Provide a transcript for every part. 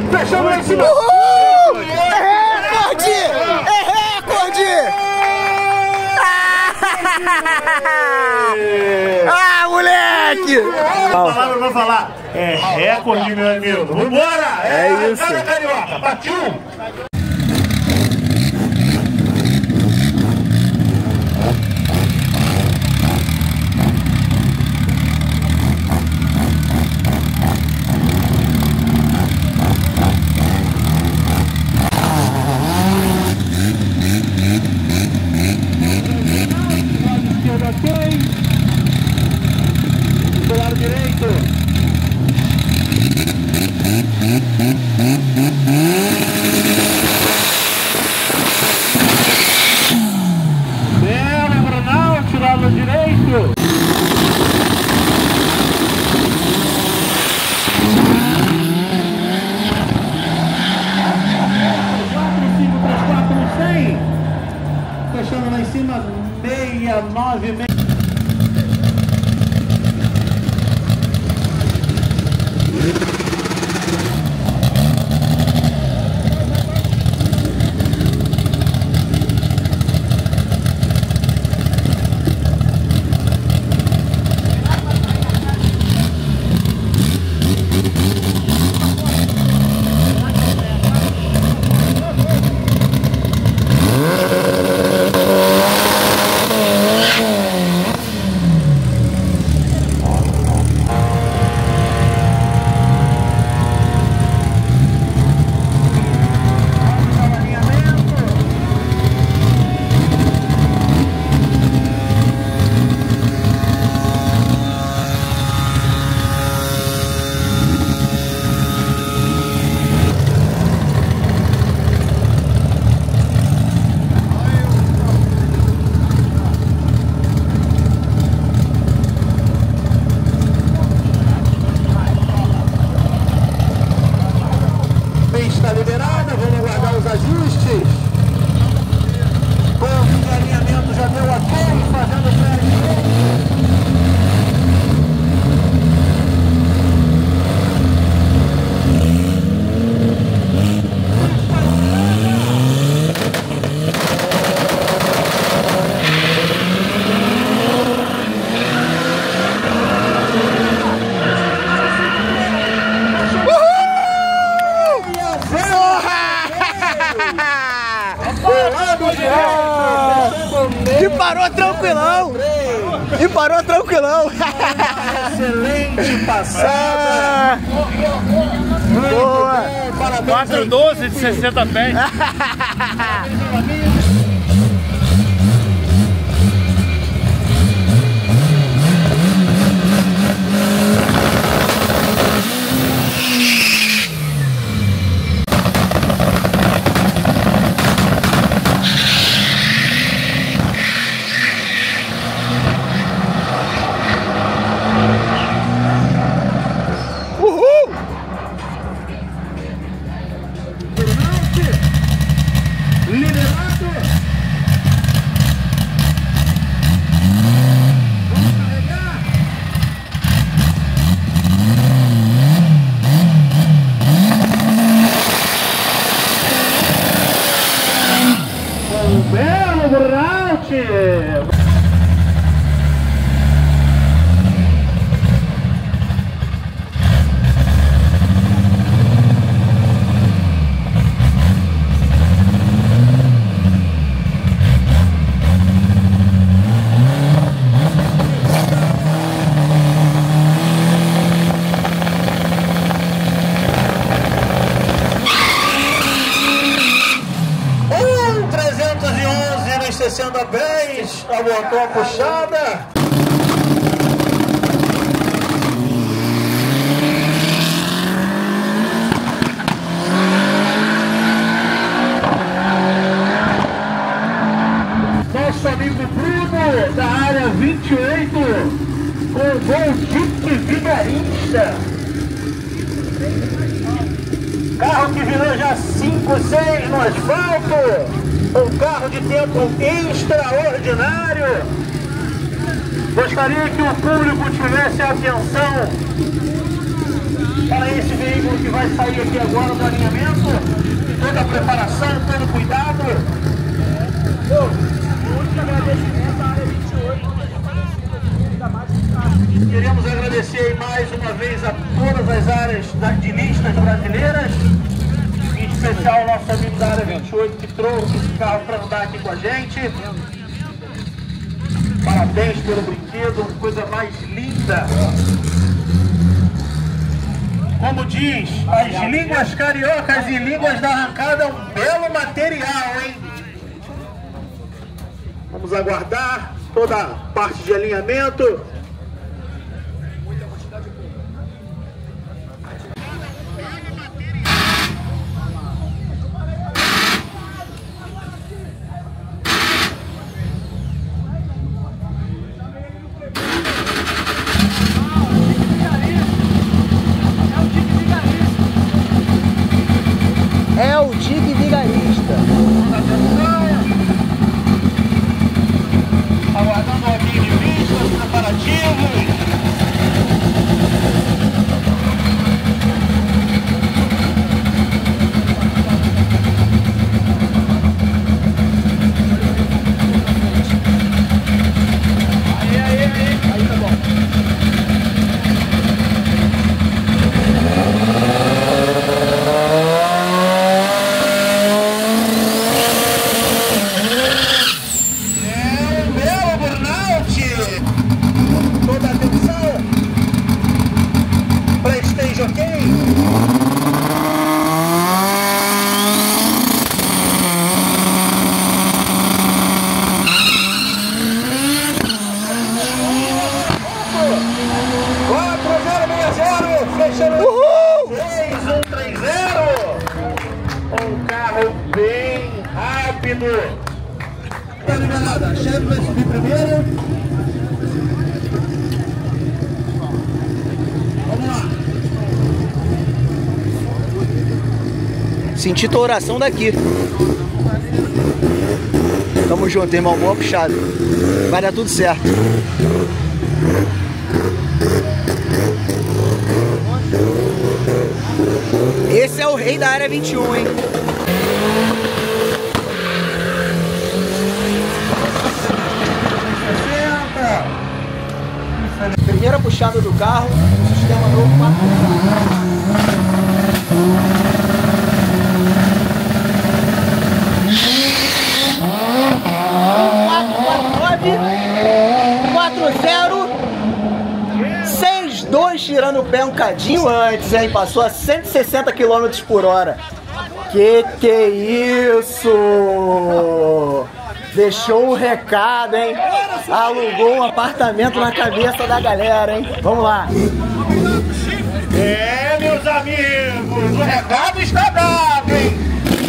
Fechamos lá em cima. Uhul! É recorde! É recorde! Ah, moleque! Vou falar. É recorde, meu amigo. Vambora! É isso. Cada carioca, partiu! Do lado direito. Belo Brunalti, lado direito. Fechando lá em cima, 696. Está liberada, vamos guardar os ajustes. Com o alinhamento já deu ok, fazendo o E parou tranquilão! E parou tranquilão! excelente passada! Boa! Parabéns! 412 de 60 pés! Belo Brunalti! Descendo a pés, abortou a puxada. Nosso amigo Bruno, da área 28, com o Gol Jeep Vigarista. Carro que virou já 5-6 no asfalto. Um carro de tempo extraordinário. Gostaria que o público tivesse atenção para esse veículo que vai sair aqui agora do alinhamento. Toda a preparação, todo o cuidado. Muito agradecimento à área 28. Queremos agradecer mais uma vez a todas as áreas de listas brasileiras, em especial ao nosso amigo da área 28 que trouxe esse carro para andar aqui com a gente. Parabéns pelo brinquedo, coisa mais linda. Como diz, as línguas cariocas e línguas da arrancada é um belo material, hein? Vamos aguardar toda a parte de alinhamento. É o Dig Vigarista. Aguardando o avião de vista, os preparativos. Aí tá bom. Toda atenção, PlayStation, ok? Fechando 6130. Um carro bem rápido. Tá liberada, a chefe vai subir primeiro. Vamos lá. Senti tua oração daqui. Tamo junto, irmão. Boa puxada. Vai dar tudo certo. Esse é o rei da área 21, hein? Primeira puxada do carro, sistema novo 449-40-62, tirando o pé um cadinho antes, hein? Passou a 160 km por hora. Que é isso? Deixou um recado, hein? Alugou um apartamento na cabeça da galera, hein? Vamos lá. É, meus amigos, o recado está dado, hein?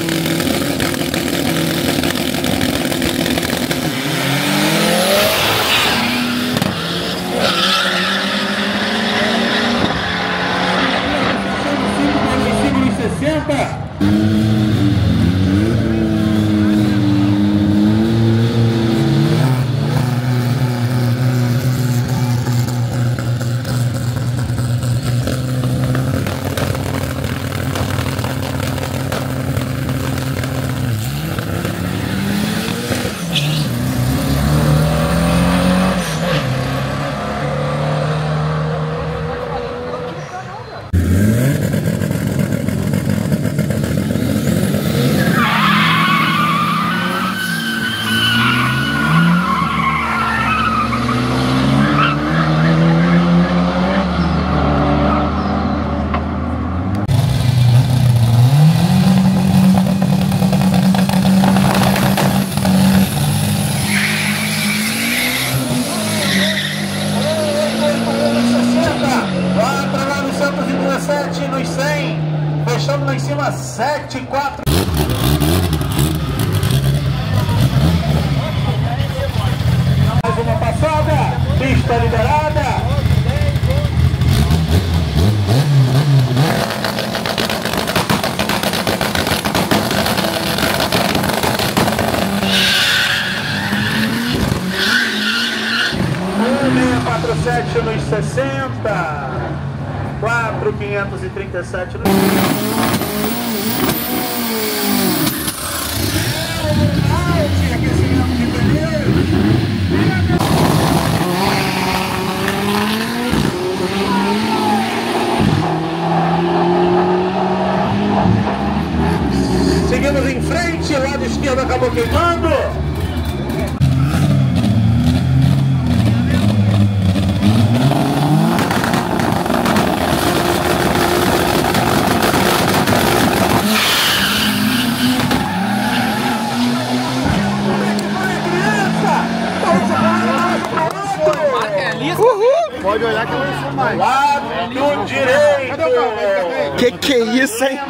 Nos 100, fechando lá em cima 7, 4. Mais uma passada, pista liberada. Um 647 nos 60. 4,537 no... Aquecimento de pneus. Seguimos em frente, lado esquerdo acabou queimando. Uhul! Pode olhar que eu não sou mais. Lado direito. Cadê o carro? Que é isso, hein?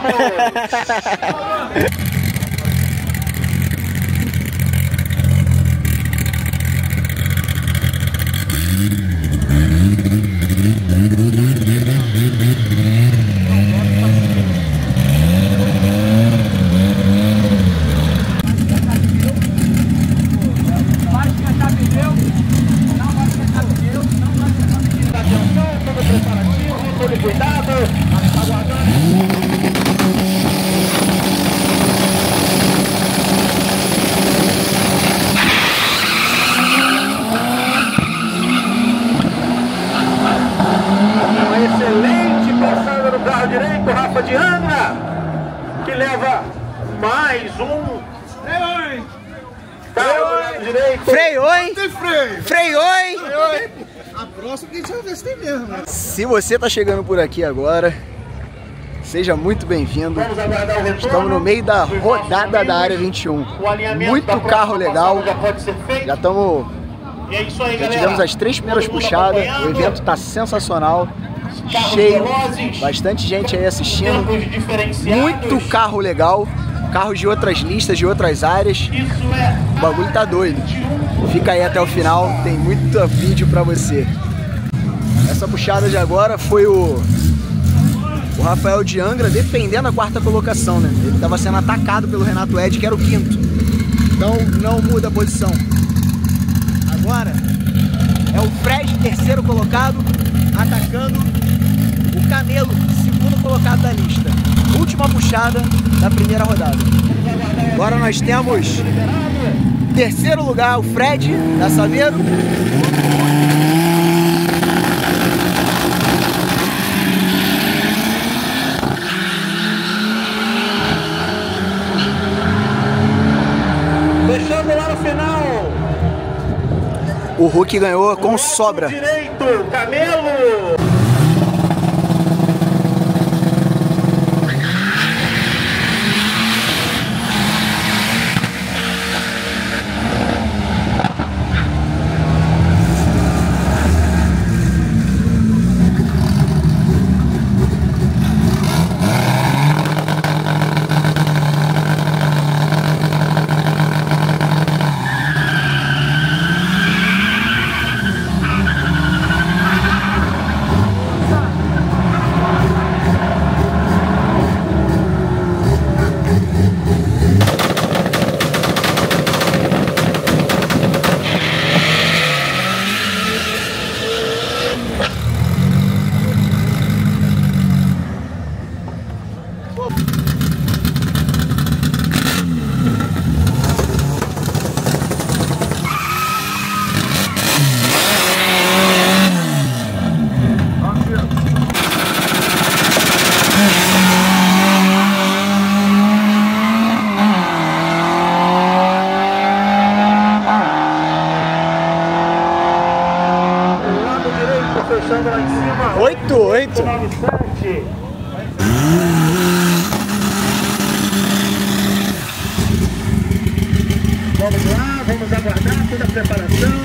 Excelente passada no carro direito, Rafa de Angra, que leva mais um carro do lado direito. Freio, hein? Tem freio. Freio, hein? A próxima que a gente vai ver se tem mesmo, né? Se você tá chegando por aqui agora, seja muito bem-vindo. Vamos aguardar o retorno. Estamos no meio da rodada da área 21. Muito carro legal. Já pode ser feito. Já estamos. E é isso aí, Já galera. tivemos as 3 primeiras Todo mundo puxadas. O acompanhando. evento tá sensacional. Carros Cheio. velozes, Bastante gente aí assistindo. tempos diferenciados. Muito carro legal. Carros de outras listas, de outras áreas. Isso é O bagulho tá doido. Fica aí até o final, tem muito vídeo pra você. Essa puxada de agora foi o Rafael de Angra defendendo a 4ª colocação, né? Ele tava sendo atacado pelo Renato Ed, que era o 5º. Então não muda a posição. Agora é o Fred, 3º colocado, atacando o Camelo, 2º colocado da lista. Última puxada da primeira rodada. Agora nós temos 3º lugar, o Fred, da Saveiro. Fechando lá no final. O Hulk ganhou com sobra. Direito, Camelo. Fechando lá em cima. 8-8. 97. Vamos lá, vamos aguardar toda a preparação.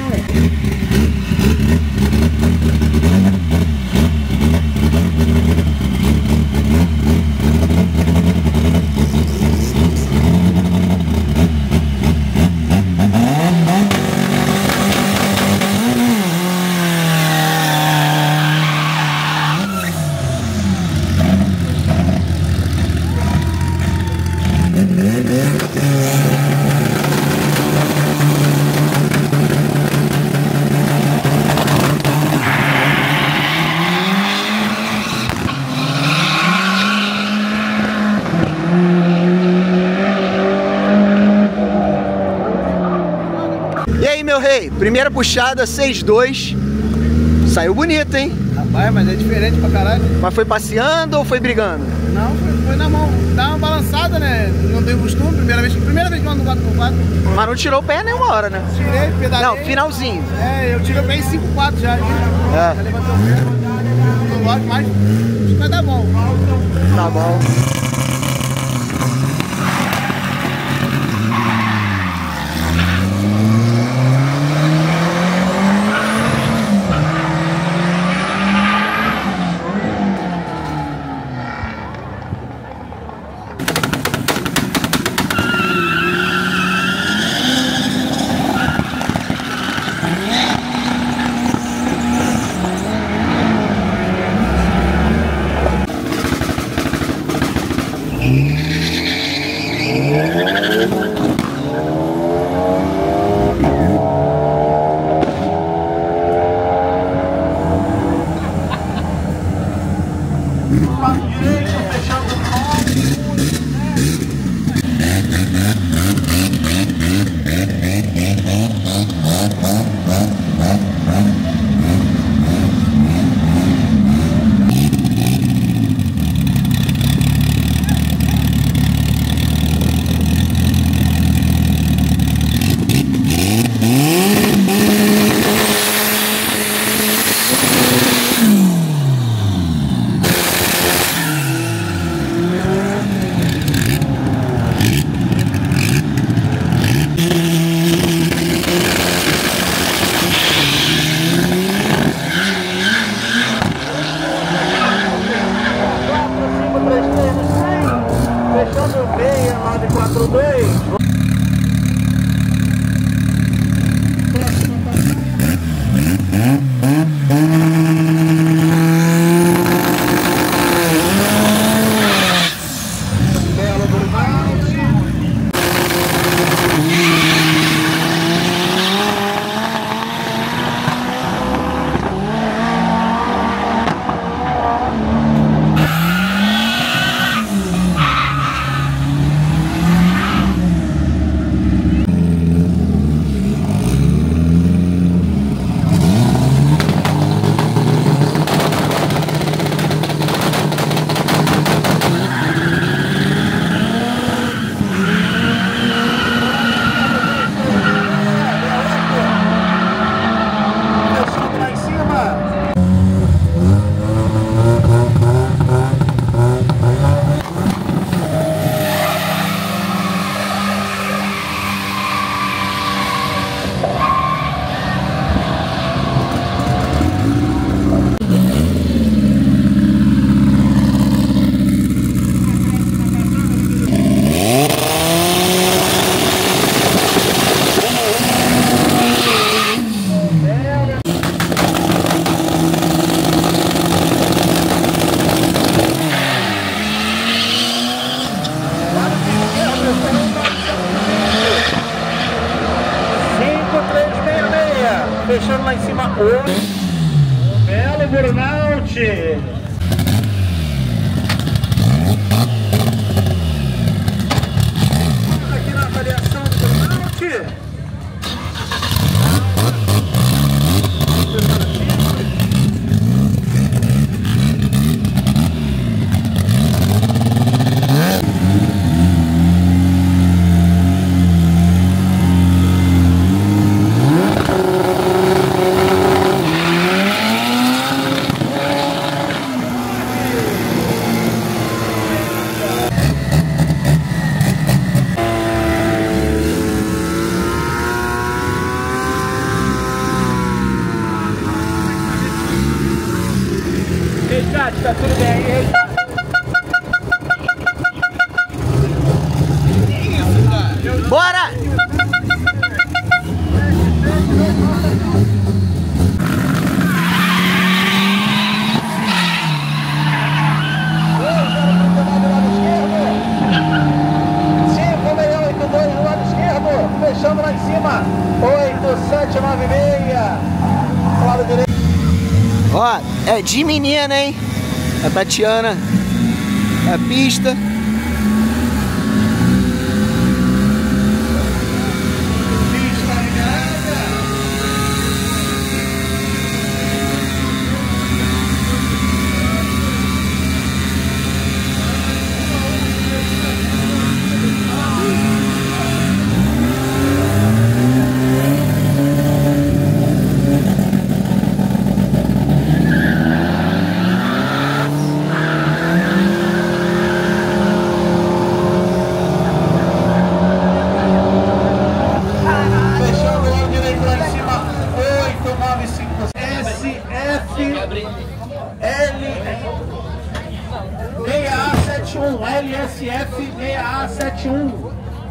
Ei, primeira puxada, 6-2. Saiu bonito, hein? Rapaz, mas é diferente pra caralho. Mas foi passeando ou foi brigando? Não, foi na mão. Dá uma balançada, né? Não tenho costume, primeira vez que eu ando no 4x4. Mas não tirou o pé nenhuma hora, né? Tirei, pedalei. Não, finalzinho. É, eu tirei o pé em 5x4 já. É. Já levantei o pé. Não gosto mais. Acho que vai dar bom. Tá bom. Fechando meia, 942. Fechando lá em cima, o belo burnout. Aqui na avaliação do burnout. Tá tudo bem aí? Bora! Fechando lá em cima, 8796, lado direito. Ó, é de menina, hein? A Tatiana, a pista. Pista liberada. 6A71.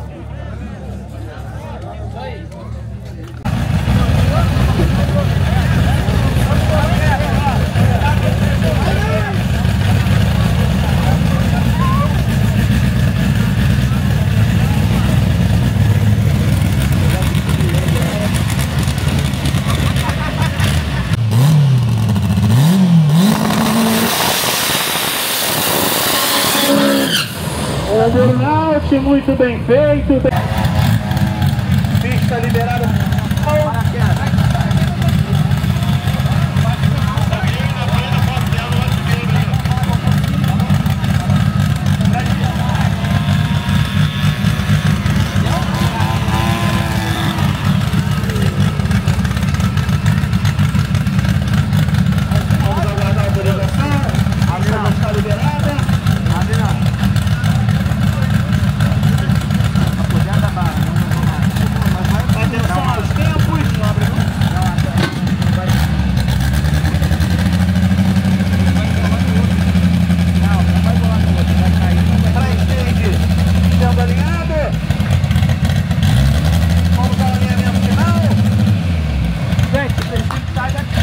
O burnout muito bem feito. Pista liberada. Vamos aguardar a autorização. A pista está liberada. Atenção aos tempos. Pré-stage sendo alinhado. Vamos ao alinhamento final. Gente, vocês têm que sair daqui.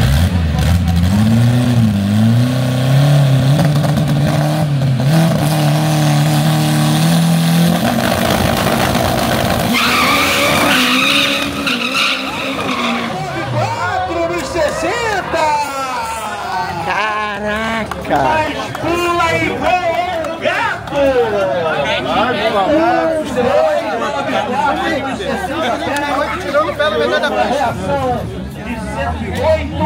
Caraca! Mas pula igual um gato! Tirando o pé no meio da pista. De 108.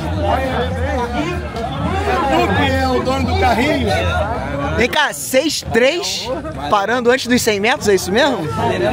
Tu que é o dono do carrinho? Vem cá, 6-3, parando antes dos 100 metros, é isso mesmo?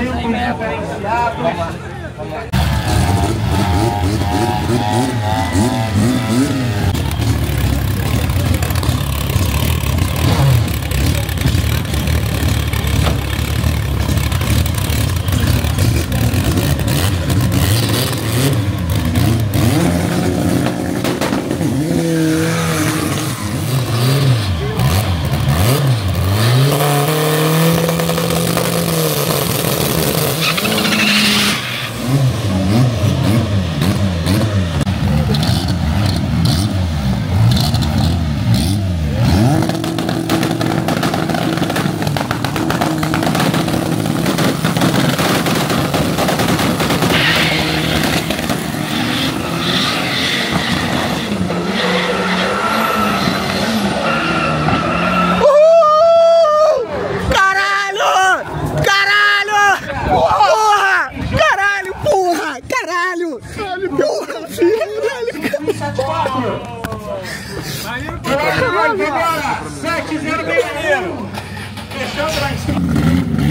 Agora, 7-0 Mineiro. Fechando lá em cima.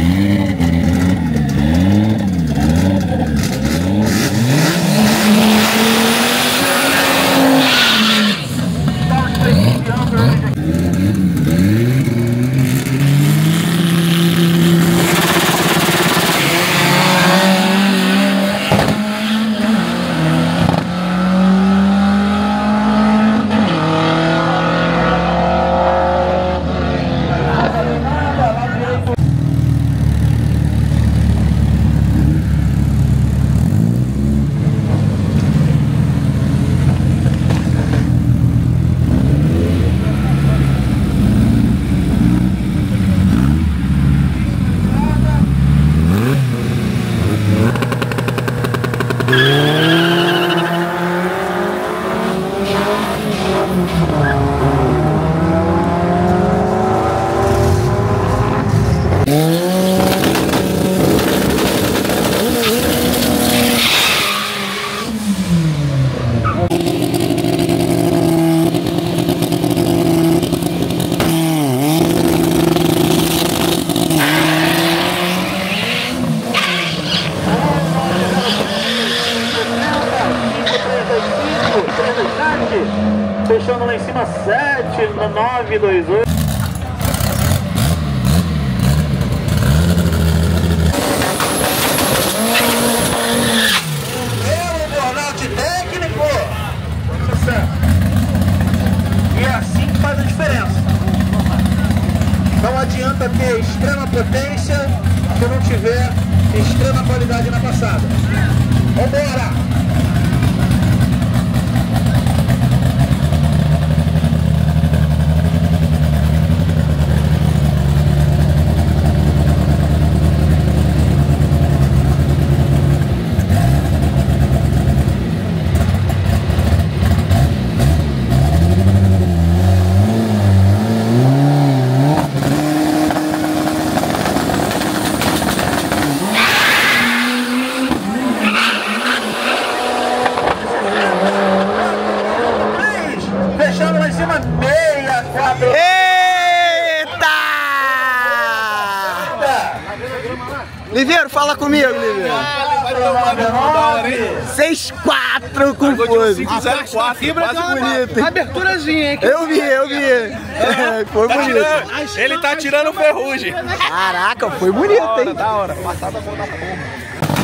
Fechando lá em cima, 7, 9, 2, 8. Pelo burnout técnico. E é assim que faz a diferença. Não adianta ter extrema potência potência se não tiver extrema qualidade na passada. Vambora! Fechando lá em cima, 64. Eita! Liveiro, fala comigo, Liveiro. 6-4 com força. 504, quase bonito. Aberturazinha, hein? Eu vi. Foi bonito. Ele tá tirando ferrugem. Caraca, foi bonito, hein? Da hora. Passada boa da porra.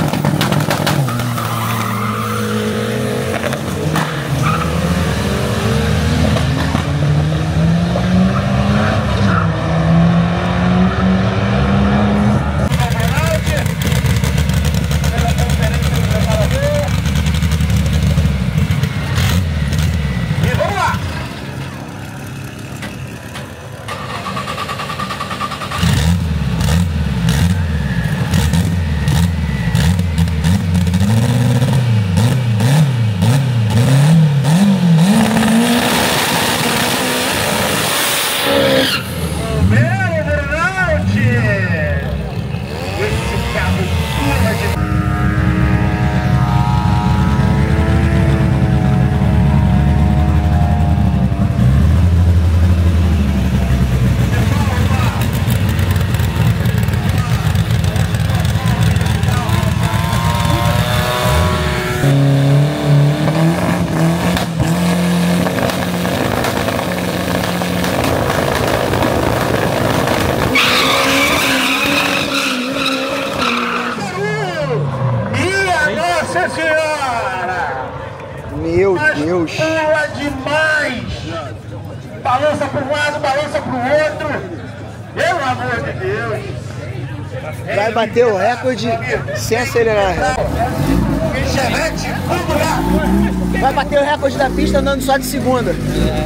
Meu Deus! Pula demais! Balança para um lado, balança para o outro! Pelo amor de Deus! Vai bater o recorde sem acelerar. Chevette, vamos lá! Vai bater o recorde da pista andando só de segunda.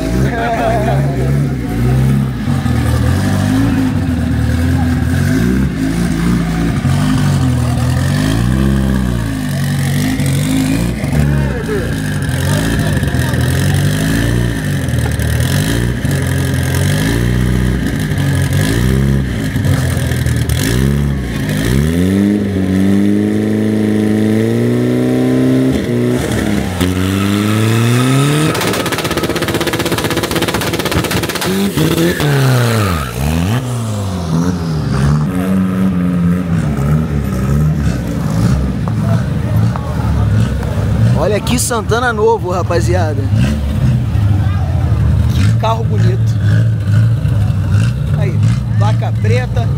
Olha aqui Santana novo, rapaziada. Que carro bonito. Aí, placa preta.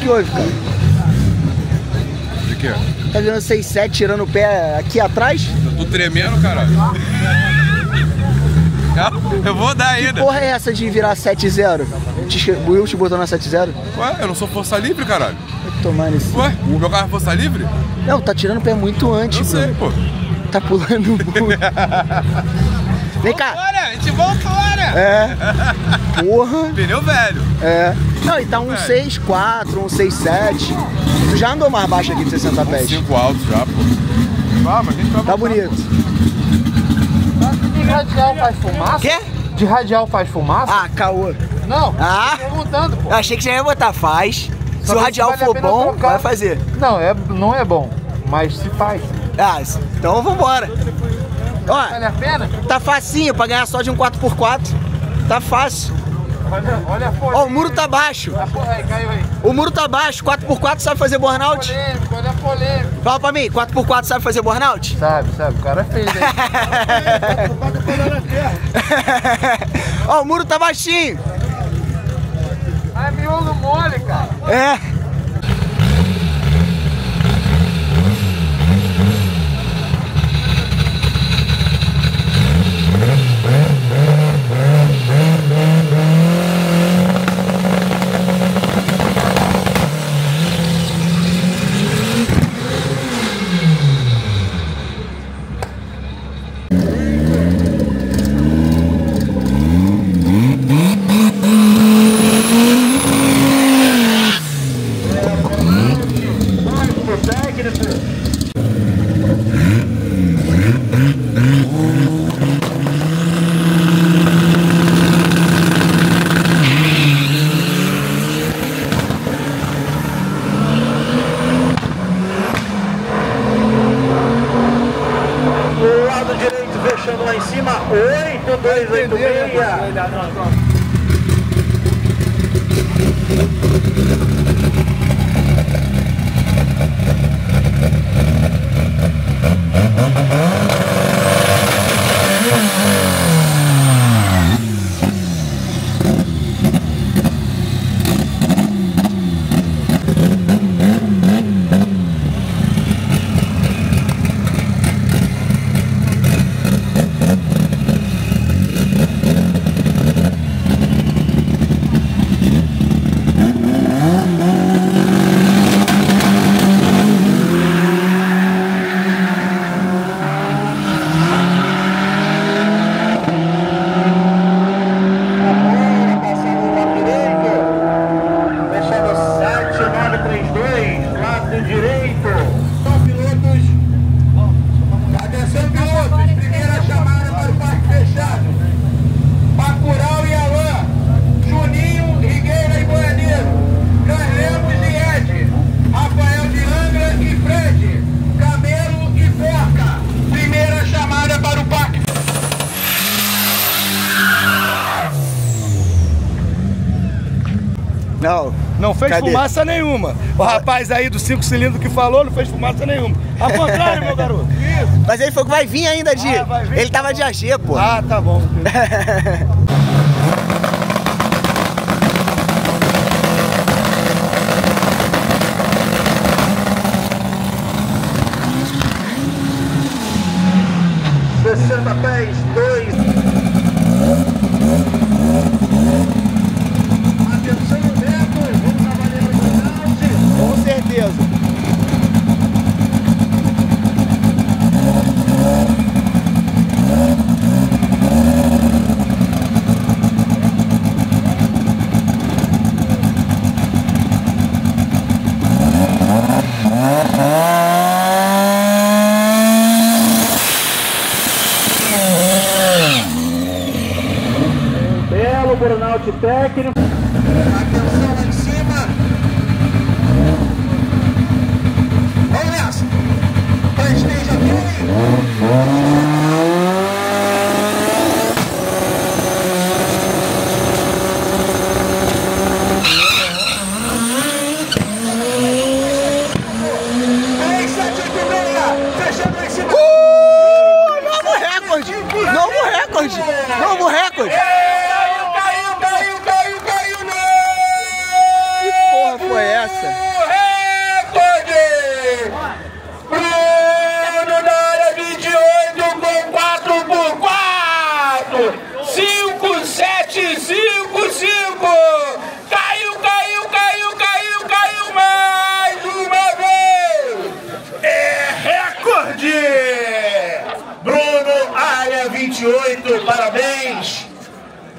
que houve, cara? De quê? Tá virando 6-7, tirando o pé aqui atrás? Eu tô tremendo, caralho. Eu vou dar ainda. Que porra é essa de virar 7-0? O Will te botou na 7-0? Ué, eu não sou força livre, caralho. Vai tomar nesse... Ué, o meu carro é força livre? Não, tá tirando o pé muito antes, Eu sei, pô. Tá pulando muito. Vem cá. Vambora, a gente volta. É. Porra. Pneu velho. É. Não, e tá um 6.4, um 6.7. Tu já andou mais baixo aqui de 60 pés? 5 altos já, pô. Ah, mas a gente vai Tá bonito. De radial faz fumaça? Quê? De radial faz fumaça? Ah, caô. Não, Ah. tô perguntando, pô. Eu achei que já ia botar, faz. Se Só o que radial vale a for pena bom, trocar. vai fazer. Não é bom, mas se faz. Ah, então vambora. Vale Ó, a pena? tá facinho pra ganhar só de um 4x4. Tá fácil. Olha a folha. Ó, o muro tá baixo. A porra aí, caiu aí. O muro tá baixo. 4x4 sabe fazer burnout? Polêmico, olha a polêmica. Fala pra mim, 4x4 sabe fazer burnout? Sabe, o cara fez aí. Ó, o muro tá baixinho. Ah, é miolo mole, cara. É. Fechando lá em cima, 8286. Não fez Cadê? fumaça nenhuma. O rapaz aí do 5 cilindros que falou não fez fumaça nenhuma. Ao contrário, meu garoto. Isso. Mas ele falou que vai vir ainda, Di. Vai vir, Ele tava de AG, pô. Ah, tá bom. 60 pés, 2. Atenção, Neto, vamos trabalhar no burnout. Com certeza. Belo burnout técnico. Atenção lá em cima. Vamos nessa. Esteja bem. Fechando lá em cima. Novo recorde! Novo recorde! Novo recorde! Caiu, Que porra foi essa?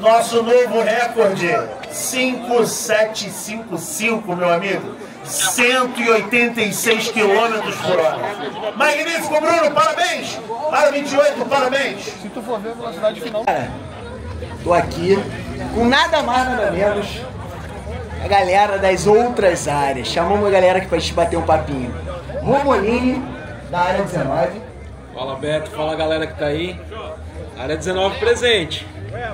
Nosso novo recorde, 5755, meu amigo. 186 km por hora. Magnífico, Bruno, parabéns! Para 28, parabéns! Se tu for ver a velocidade final. Tô aqui com nada mais, nada menos a galera das outras áreas. Chamamos a galera aqui pra gente bater um papinho. Romolini, da área 19. Fala Beto, fala galera que tá aí. Área 19 presente.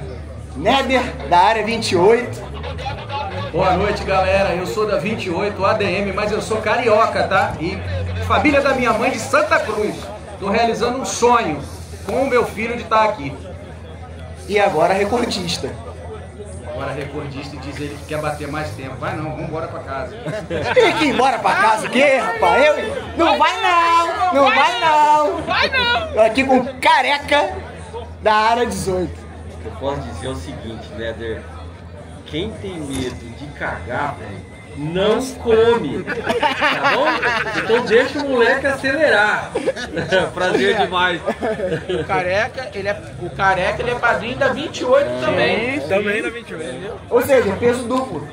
Neder, da área 28. Boa noite, galera. Eu sou da 28 ADM, mas eu sou carioca, tá? E família da minha mãe de Santa Cruz. Tô realizando um sonho com o meu filho de estar aqui. E agora recordista. Agora recordista e diz ele que quer bater mais tempo. Vai não, vamos embora pra casa. Tem que ir embora pra casa o quê, rapaz? Não vai não! Não vai não! Vai não! Tô aqui com o Careca, da área 18. Eu posso dizer o seguinte, Neder. Quem tem medo de cagar, velho, não come, tá bom? Então deixa o moleque acelerar. Prazer demais. O careca, ele é padrinho da 28 também. Também da 28. Ou seja, peso duplo.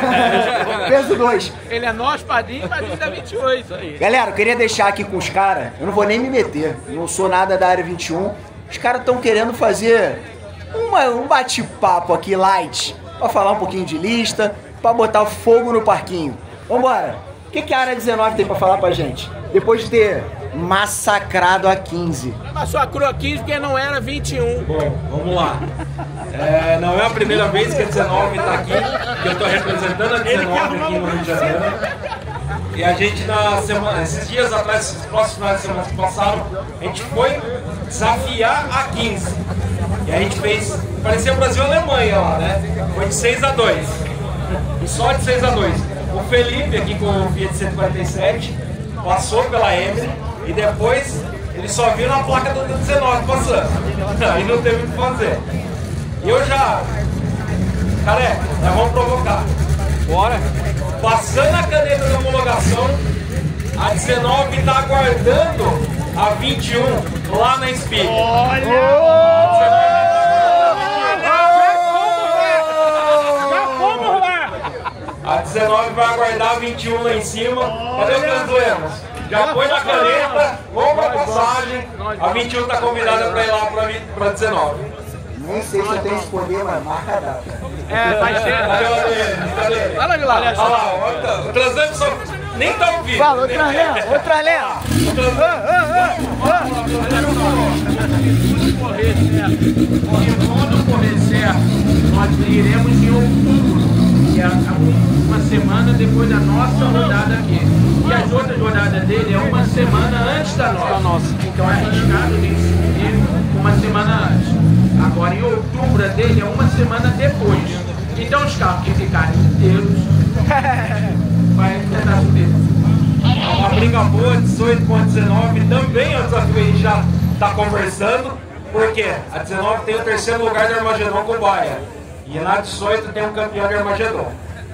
Peso 2. Ele é nosso padrinho e padrinho da 28. Isso aí. Galera, eu queria deixar aqui com os caras, eu não vou nem me meter, não sou nada da área 21. Os caras estão querendo fazer um bate-papo aqui light, pra falar um pouquinho de lista, pra botar fogo no parquinho. Vambora! O que a área 19 tem pra falar pra gente? Depois de ter massacrado a 15. Passou a crua 15 porque não era 21. Bom, vamos lá. Não é a primeira vez que a 19 tá aqui, que eu tô representando a 19 aqui no Rio de Janeiro. E a gente, esses dias atrás, esses próximos finais de semana que passaram, a gente foi desafiar a 15. E a gente fez, parecia Brasil e Alemanha lá, né? Foi de 6-2. E só de 6-2. O Felipe, aqui com o Fiat 147, passou pela Emily e depois ele só viu na placa do 19 passando. Aí não teve o que fazer. E eu já... Careca, nós vamos provocar. Bora! Passando a caneta de homologação, a 19 está aguardando a 21 lá na Speed. A 19 vai aguardar a 21 lá em cima. Cadê os problemas? Já põe na caneta, compra a passagem. A 21 está convidada para ir lá para 19. Nem sei se eu tenho esse poder, mas marca a data. Vai ser. Cadê? Olha lá. Olha lá, o transante só nem tá ouvindo. Fala, outra Léo! Quando correr certo, nós iremos em outubro, que é uma semana depois da nossa rodada aqui. E as outras rodadas dele é uma semana antes da nossa. Então é arriscado ele ir uma semana antes. Agora em outubro a dele é uma semana depois. Então os carros que ficarem inteiros vai tentar subir. Uma briga boa, 18 com a 19, também é um desafio que a gente já está conversando, porque a 19 tem o terceiro lugar de Armagedon com o Baia, e na 18 tem um campeão de Armagedon.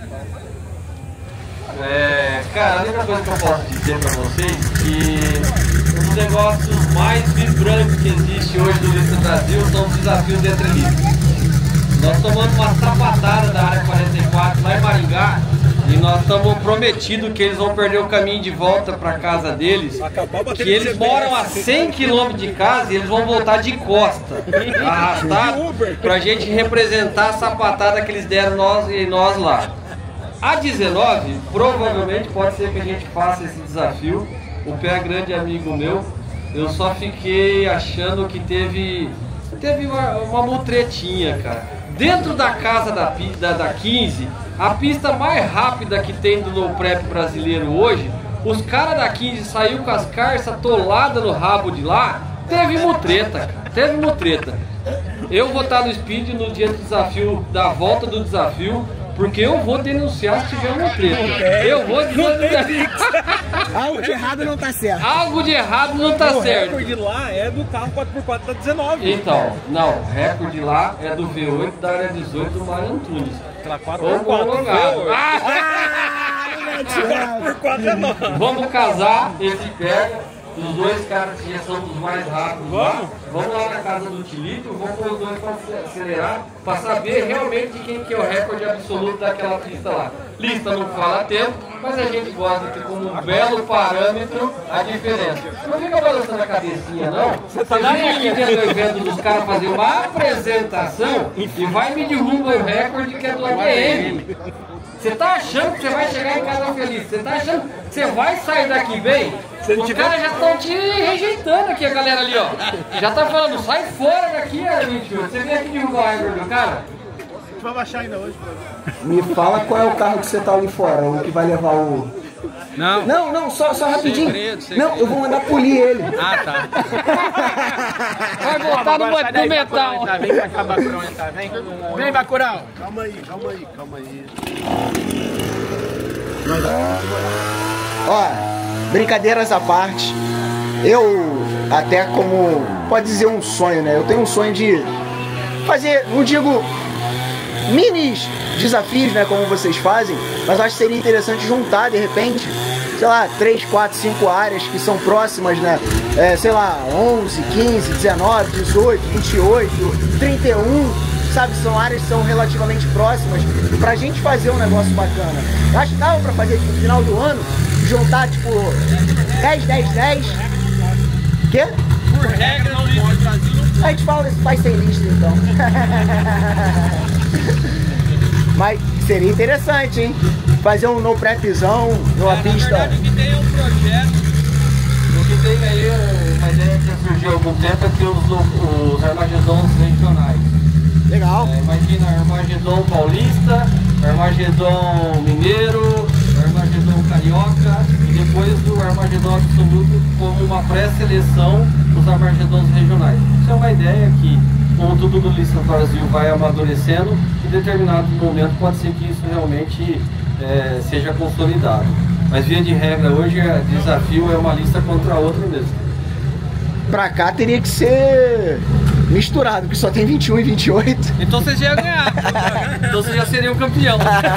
Cara, a única coisa que eu posso dizer pra vocês é que um dos negócios mais vibrantes que existe hoje no Lista Brasil são os desafios de entre listas. Nós tomamos uma sapatada da área 44 lá em Maringá e nós estamos prometidos que eles vão perder o caminho de volta para casa deles, que eles moram a 100 km de casa e eles vão voltar de costa, arrastado, pra gente representar a sapatada que eles deram nós lá. A 19, provavelmente pode ser que a gente faça esse desafio. O Pé é grande amigo meu, eu só fiquei achando que teve uma mutretinha, cara. Dentro da casa da 15, a pista mais rápida que tem do No Prep brasileiro hoje, os caras da 15 saiu com as carças atoladas no rabo de lá, teve mutreta, cara, teve mutreta. Eu vou estar no Speed no dia do desafio, da volta do desafio, porque eu vou denunciar se tiver uma treta. Eu vou denunciar. Algo de errado não tá certo. Algo de errado não tá certo. O recorde lá é do carro 4x4 da 19. Então, não, o recorde lá é do V8 da área 18 do Mário Antunes. Aquela 4x4. Vamos casar, esse pega. os dois caras que já são os mais rápidos lá. Vamos lá na casa do Tilito, vamos pôr os dois para acelerar, para saber realmente quem que é o recorde absoluto daquela pista lá. Lista não fala tempo, mas a gente gosta de ter como um belo parâmetro a diferença. Não fica balançando a cabecinha, não. Você vem aqui dentro do evento dos caras fazer uma apresentação e vai me derrubar o recorde que é do ADM. Você tá achando que você vai chegar em casa feliz? Você tá achando que você vai sair daqui bem? Os caras já estão te rejeitando aqui, a galera ali, ó. Já tá falando, sai fora daqui, Aramitio. Você vem aqui derrubar o recorde do cara? A gente vai baixar ainda hoje, Me fala qual é o carro que você tá ali fora, o que vai levar o... Não, só rapidinho. Não, eu vou mandar polir ele. Ah, tá. Vai voltar no metal. Tá, vem pra cá, Bacurão, tá? Vem, Bacurão. Calma aí. Ó, brincadeiras à parte, eu até como, pode dizer um sonho, né? Eu tenho um sonho de fazer, não digo minis desafios, né, como vocês fazem, mas acho que seria interessante juntar, de repente, sei lá, 3, 4, 5 áreas que são próximas, né, sei lá, 11, 15, 19, 18, 28, 31, sabe, são áreas que são relativamente próximas, pra gente fazer um negócio bacana. Eu acho que dava pra fazer, tipo, no final do ano, juntar, tipo, 10, 10, 10, quê? Por regra, não lista do Brasil não. A gente faz sem lista, então. Mas seria interessante, hein? Fazer um no prepzão, numa pista. Na verdade, o que tem é um projeto. O que tem aí, uma ideia que surgiu há algum tempo é que os Armagedons regionais. Legal. Imagina Armagedon Paulista, Armagedon Mineiro, Armagedon Carioca e depois o Armagedon Absoluto como uma pré-seleção dos Armagedons regionais. Isso é uma ideia que, como tudo no Lista Brasil vai amadurecendo, em determinado momento pode ser que isso realmente seja consolidado. Mas via de regra, hoje o desafio é uma lista contra a outra mesmo. Pra cá teria que ser misturado, porque só tem 21 e 28. Então você já ia ganhar. Então você já seria um campeão.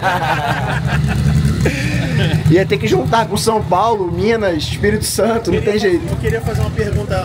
Ia ter que juntar com São Paulo, Minas, Espírito Santo, não tem jeito. Eu queria fazer uma pergunta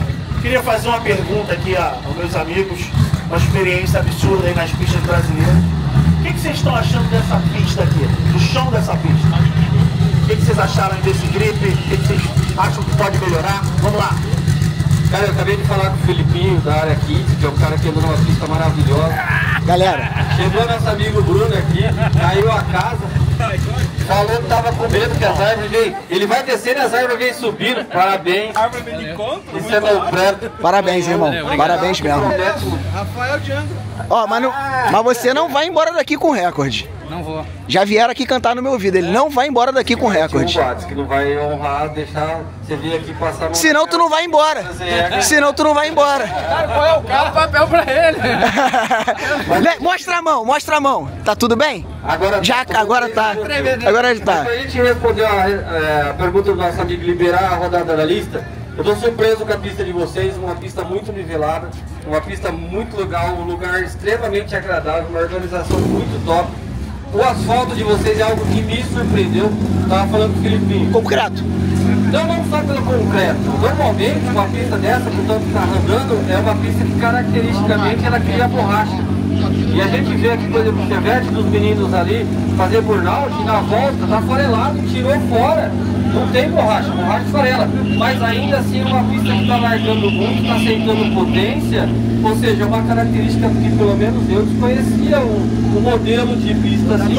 aqui aos meus amigos, uma experiência absurda aí nas pistas brasileiras. O que vocês estão achando dessa pista aqui, do chão dessa pista? O que vocês acharam desse grip? O que vocês acham que pode melhorar? Vamos lá. Cara, eu acabei de falar com o Felipinho da área Kids, que é um cara que andou numa pista maravilhosa. Galera, Chegou nosso amigo Bruno aqui, caiu a casa, falou que tava com medo que as árvores veio. Ele vai descendo e as árvores vêm subindo. Parabéns. Árvore de encontro? Isso é meu pré. parabéns, irmão. Parabéns mesmo. Rafael de Angra. Ó, mas você não vai embora daqui com recorde. Não vou. Já vieram aqui cantar no meu ouvido, ele não vai embora daqui com recorde. Que não vai honrar, deixar você vir aqui passar no... Senão tu não vai embora. Senão tu não vai embora. Cara, qual é o carro? Papel pra ele. Mostra a mão. Tá tudo bem? Agora tá. Agora ele tá. Pra gente responder a pergunta do nosso amigo, liberar a rodada da lista, eu tô surpreso com a pista de vocês, uma pista muito nivelada, uma pista muito legal, um lugar extremamente agradável, uma organização muito top. O asfalto de vocês é algo que me surpreendeu. Tava falando com o Felipinho. Concreto. Não só pelo concreto. Normalmente, uma pista dessa, que o tanto está andando, é uma pista que caracteristicamente ela cria borracha. E a gente vê aqui, por exemplo, o Chevette dos meninos ali fazer burnout e na volta tá farelado, tirou fora. Não tem borracha farela. Mas ainda assim é uma pista que está largando muito, está aceitando potência. Ou seja, é uma característica que pelo menos eu desconhecia o modelo de pista assim.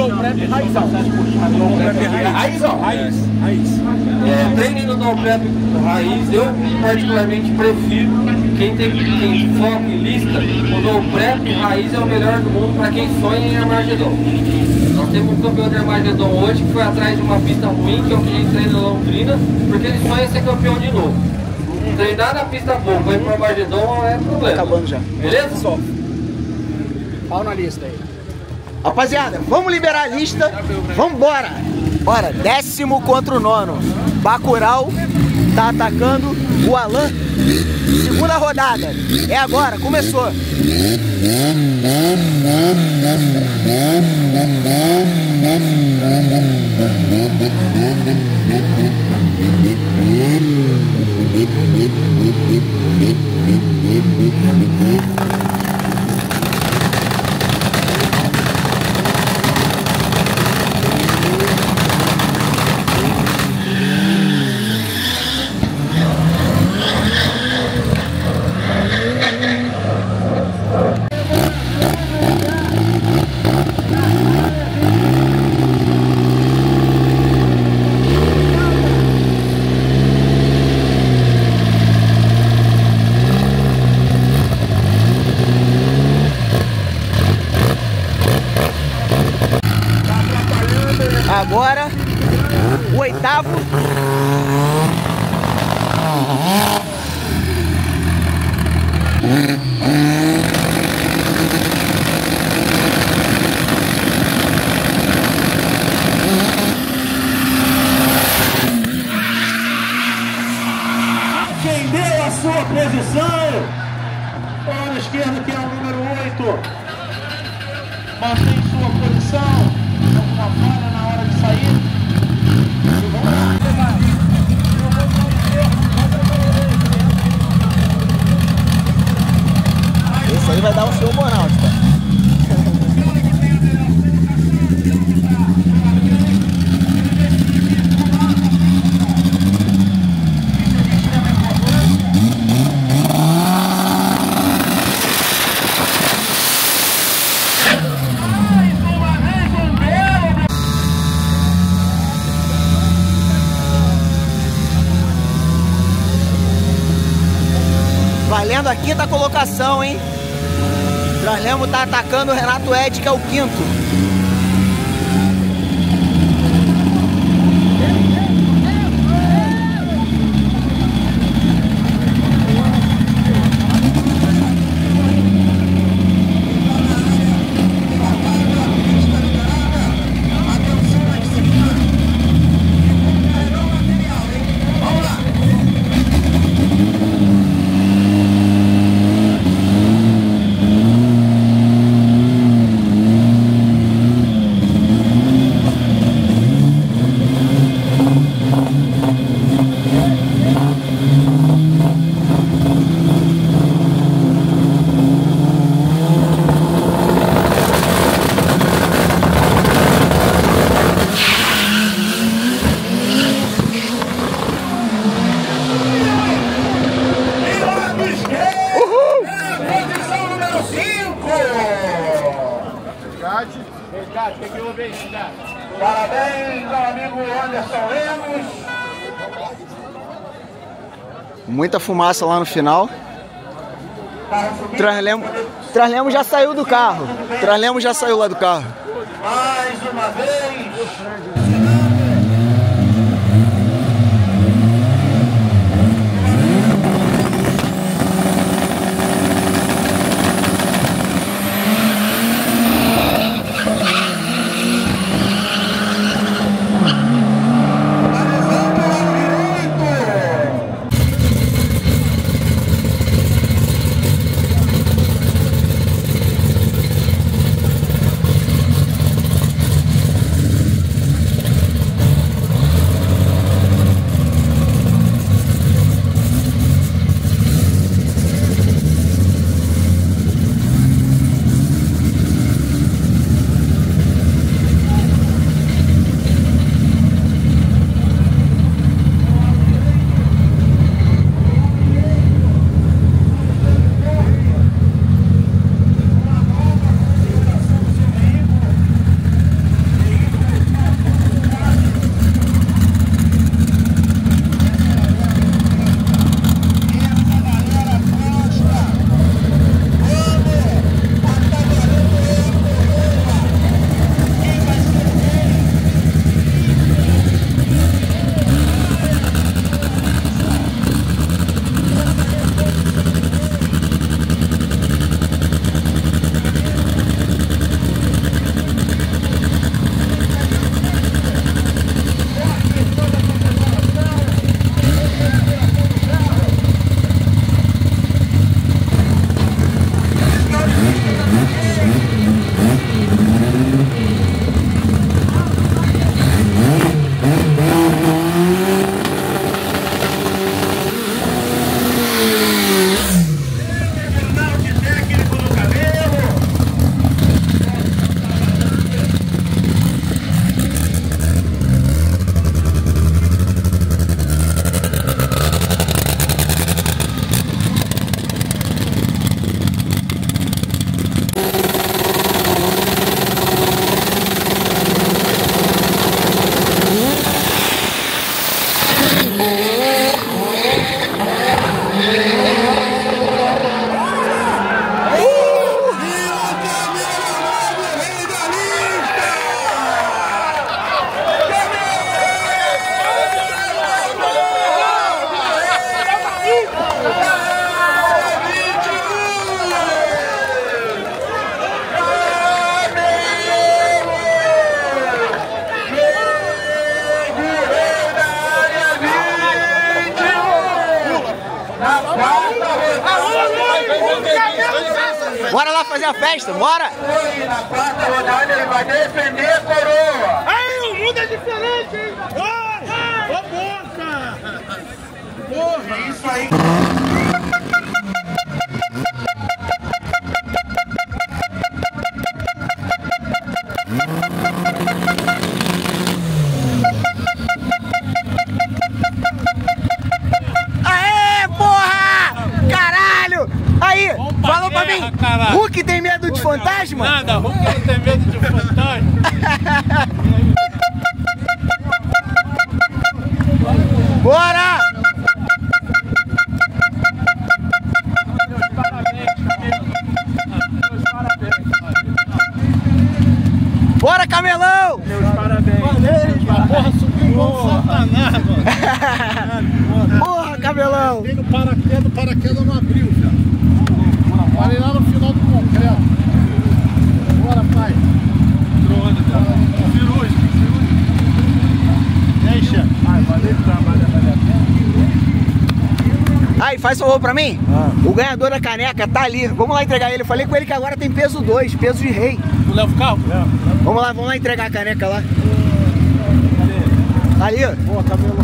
Raiz. Treine no No Prep raiz, eu particularmente prefiro quem foca em lista, o No Prep raiz é o melhor do mundo para quem sonha em Armagedon. Nós temos um campeão de Armagedon hoje que foi atrás de uma pista ruim, que é o que a gente treina na Londrina, porque ele sonha ser campeão de novo. Treinar na pista boa, vai pro Armagedon não é problema. Acabando já. Beleza? Só. Pau na lista aí. Rapaziada, vamos liberar a lista. Vambora. Bora, 10º contra o 9º. Bacurau tá atacando o Alan. Segunda rodada. É agora, começou. oitavo. Quem deu a sua posição? Para a esquerda, que é o número 8. Mantém sua posição. Alguma falha na hora de sair. E vamos lá. Esse aí vai dar um show burnout, tá? Valendo a quinta colocação, hein? Translemo tá atacando o Renato Ed, que é o quinto. Parabéns ao amigo Anderson Lemos. Muita fumaça lá no final. Translemo já saiu do carro. Translemo já saiu lá do carro. Mais uma vez. Bora lá fazer a festa, bora! E na quarta rodada ele vai defender a coroa. Aí, o mundo é diferente, hein? Ô, boca! Porra! Isso aí. Aê, porra! Caralho! Aí, falou pra mim, caralho. Hulk tem medo de fantasma? Nada, Hulk não tem medo de fantasma. Bora! Bora, camelão! Parabéns. Porra, subiu igual Satanás, mano. Porra, camelão! Dei no paraquedas, o paraquedas não abriu, já. Parei lá no final do concreto. Bora, pai. Cirúrgico. E aí, chefe? Valeu, trabalho, valeu. Aí, faz favor pra mim. O ganhador da caneca tá ali. Vamos lá entregar ele. Eu falei com ele que agora tem peso 2, peso de rei. Tu leva o carro? Vamos lá entregar a caneca lá. Ali, ó. Boa, cabelo.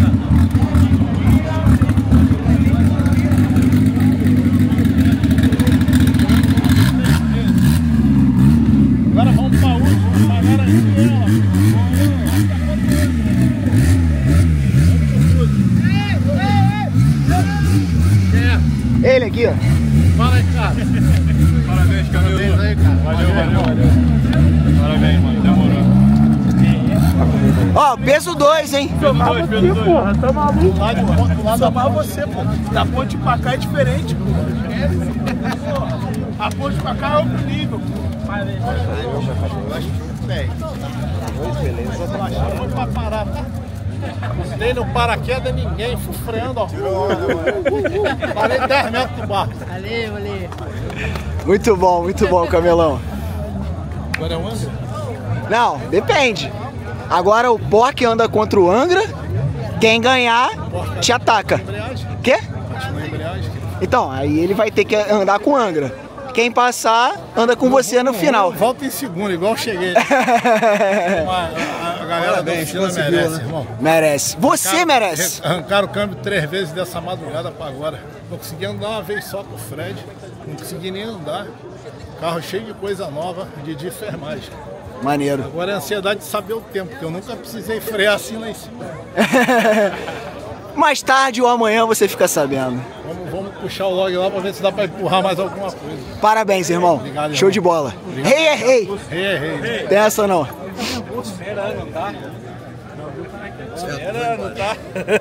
Agora vamos pra última, pra garantir ela. Ele aqui, ó. Fala aí, cara. Parabéns, Camilo. Parabéns aí, cara. Valeu. Parabéns, mano. Demorou. Ó, peso 2, hein? Peso 2. Porra, tá maluco? Do lado amar você, pô. Da ponte pra cá é diferente, pô. A ponte pra cá é outro nível, pô. Beleza. Vamos pra parar, tá? Não dei no paraquedas ninguém, fui freando, ó. Parei 10 metros do barco. Valeu. Muito bom, camelão. Agora é o Angra? Não, depende. Agora o Pork anda contra o Angra. Quem ganhar, te ataca. Quê? Então, aí ele vai ter que andar com o Angra. Quem passar, anda com você no final. Volta em segundo, igual eu cheguei. A galera da oficina merece, irmão. Merece. Você merece. Arrancaram o câmbio 3 vezes dessa madrugada pra agora. Não consegui andar uma vez só com o Fred. Não consegui nem andar. Carro cheio de coisa nova, de enfermagem. Maneiro. Agora é a ansiedade de saber o tempo, porque eu nunca precisei frear assim lá em cima. Mais tarde ou amanhã você fica sabendo. Vamos puxar o log lá pra ver se dá pra empurrar mais alguma coisa. Parabéns, irmão. Obrigado, Show irmão. de bola. Obrigado. Rei é rei. Rei é rei. Tem essa não. Esperando, tá? Esperando, tá?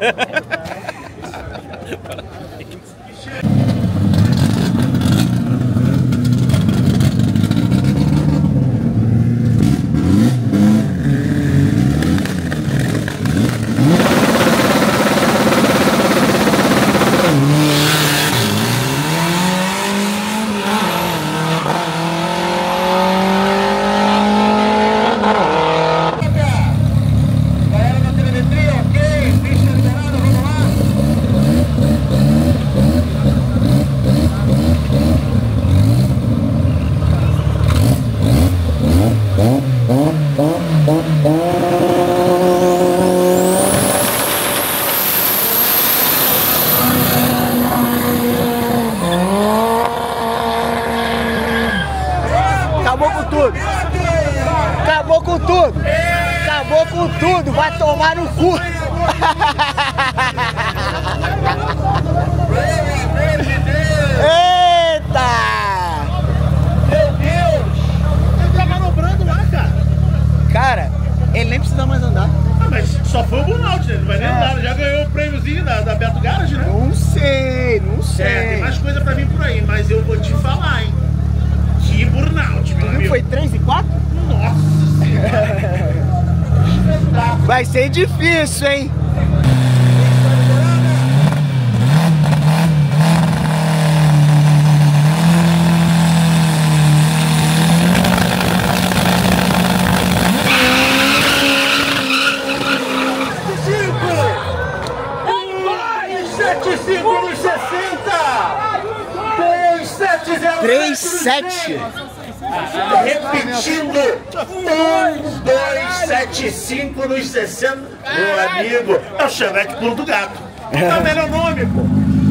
Acabou com tudo. Acabou com tudo. Acabou com tudo. Vai tomar no cu. Eita! Meu Deus! Ele tá manobrando lá, cara. Cara, ele nem precisa mais andar. Ah, mas só foi o burnout, né? Não vai nem andar. Já ganhou o prêmiozinho da Beto Garage, né? Não sei. Tem mais coisa pra vir por aí, mas eu vou te falar, hein? Que burnout, meu amigo. Foi 3 e 4? Nossa Senhora. Vai ser difícil, hein? Nos 60! 270 3-7. Repetindo, 1-2-7-5 nos 60. Meu amigo, é o Chevette Pulo do Gato. É o melhor nome, pô.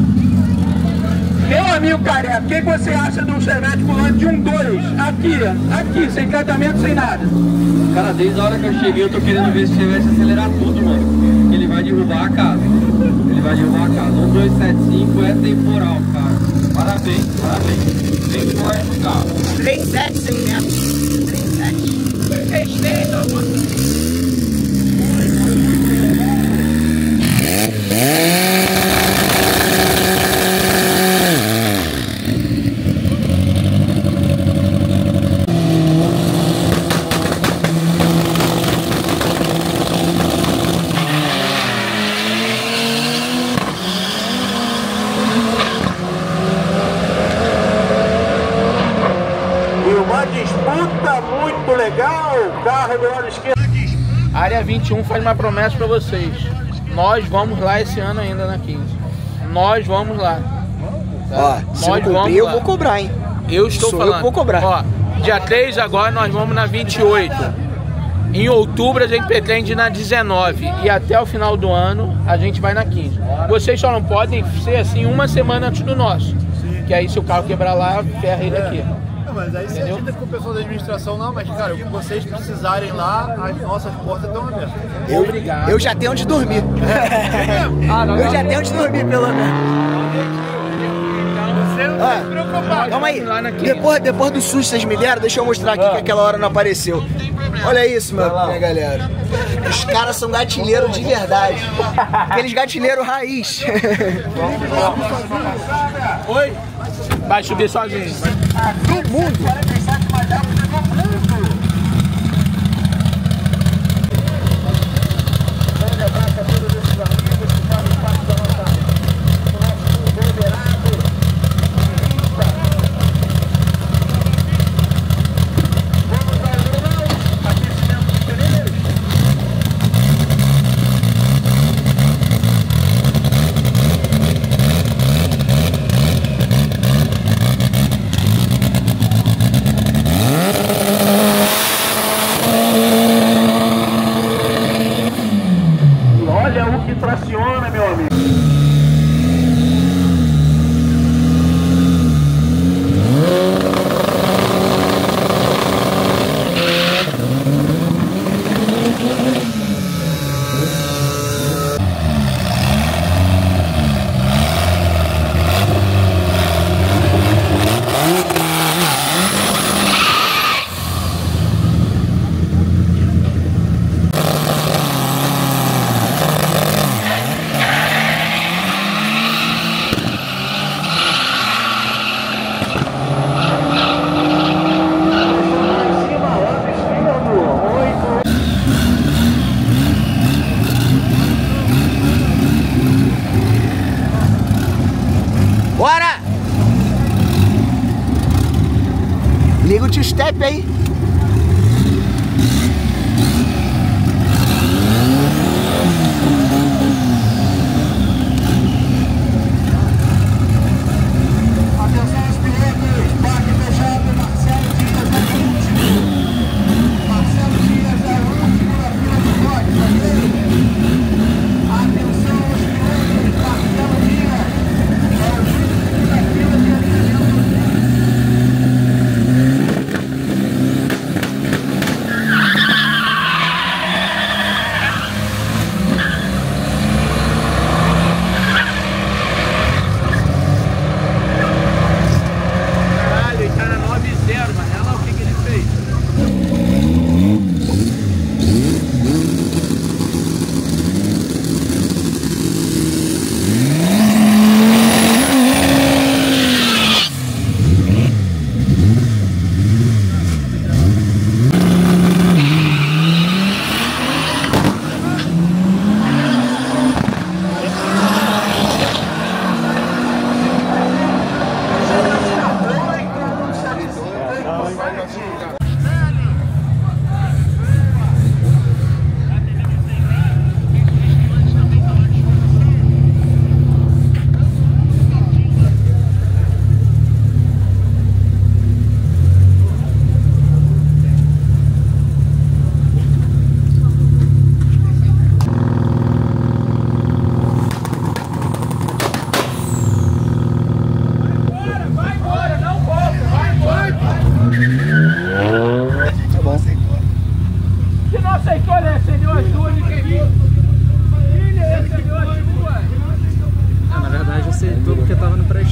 Meu amigo careca, o que você acha do Chevette pulando de 1-2? Aqui, sem tratamento, sem nada. Cara, desde a hora que eu cheguei, eu tô querendo ver esse Chevette acelerar tudo, mano. Ele vai derrubar a casa. 1-2-7-5 é temporal, cara. Parabéns. Bem forte o carro. 3-7, 100 metros. 3-7. Respeito, disputa muito legal, carro do lado esquerdo. A área 21 faz uma promessa pra vocês. Nós vamos lá esse ano ainda na 15. Nós vamos lá. Ó, se eu cumprir, eu vou cobrar, hein? Eu estou falando. Eu que vou cobrar. Ó, dia 3 agora nós vamos na 28. Em outubro a gente pretende ir na 19. E até o final do ano a gente vai na 15. Vocês só não podem ser assim uma semana antes do nosso. Que aí se o carro quebrar lá, ferra ele aqui. Mas aí você agita com o pessoal da administração, não, mas cara, o que vocês precisarem lá, as nossas portas estão abertas. Obrigado. Eu já tenho onde dormir. Eu já tenho onde dormir, pelo menos. Você não tá se preocupado. Calma aí. Depois do susto que vocês me deram, deixa eu mostrar aqui que aquela hora não apareceu. Olha isso, minha galera. Os caras são gatilheiros de verdade. Aqueles gatilheiros raiz. Oi? Vai subir sozinho. Do mundo. Traciona, meu amigo. Bora! Liga o two-step aí.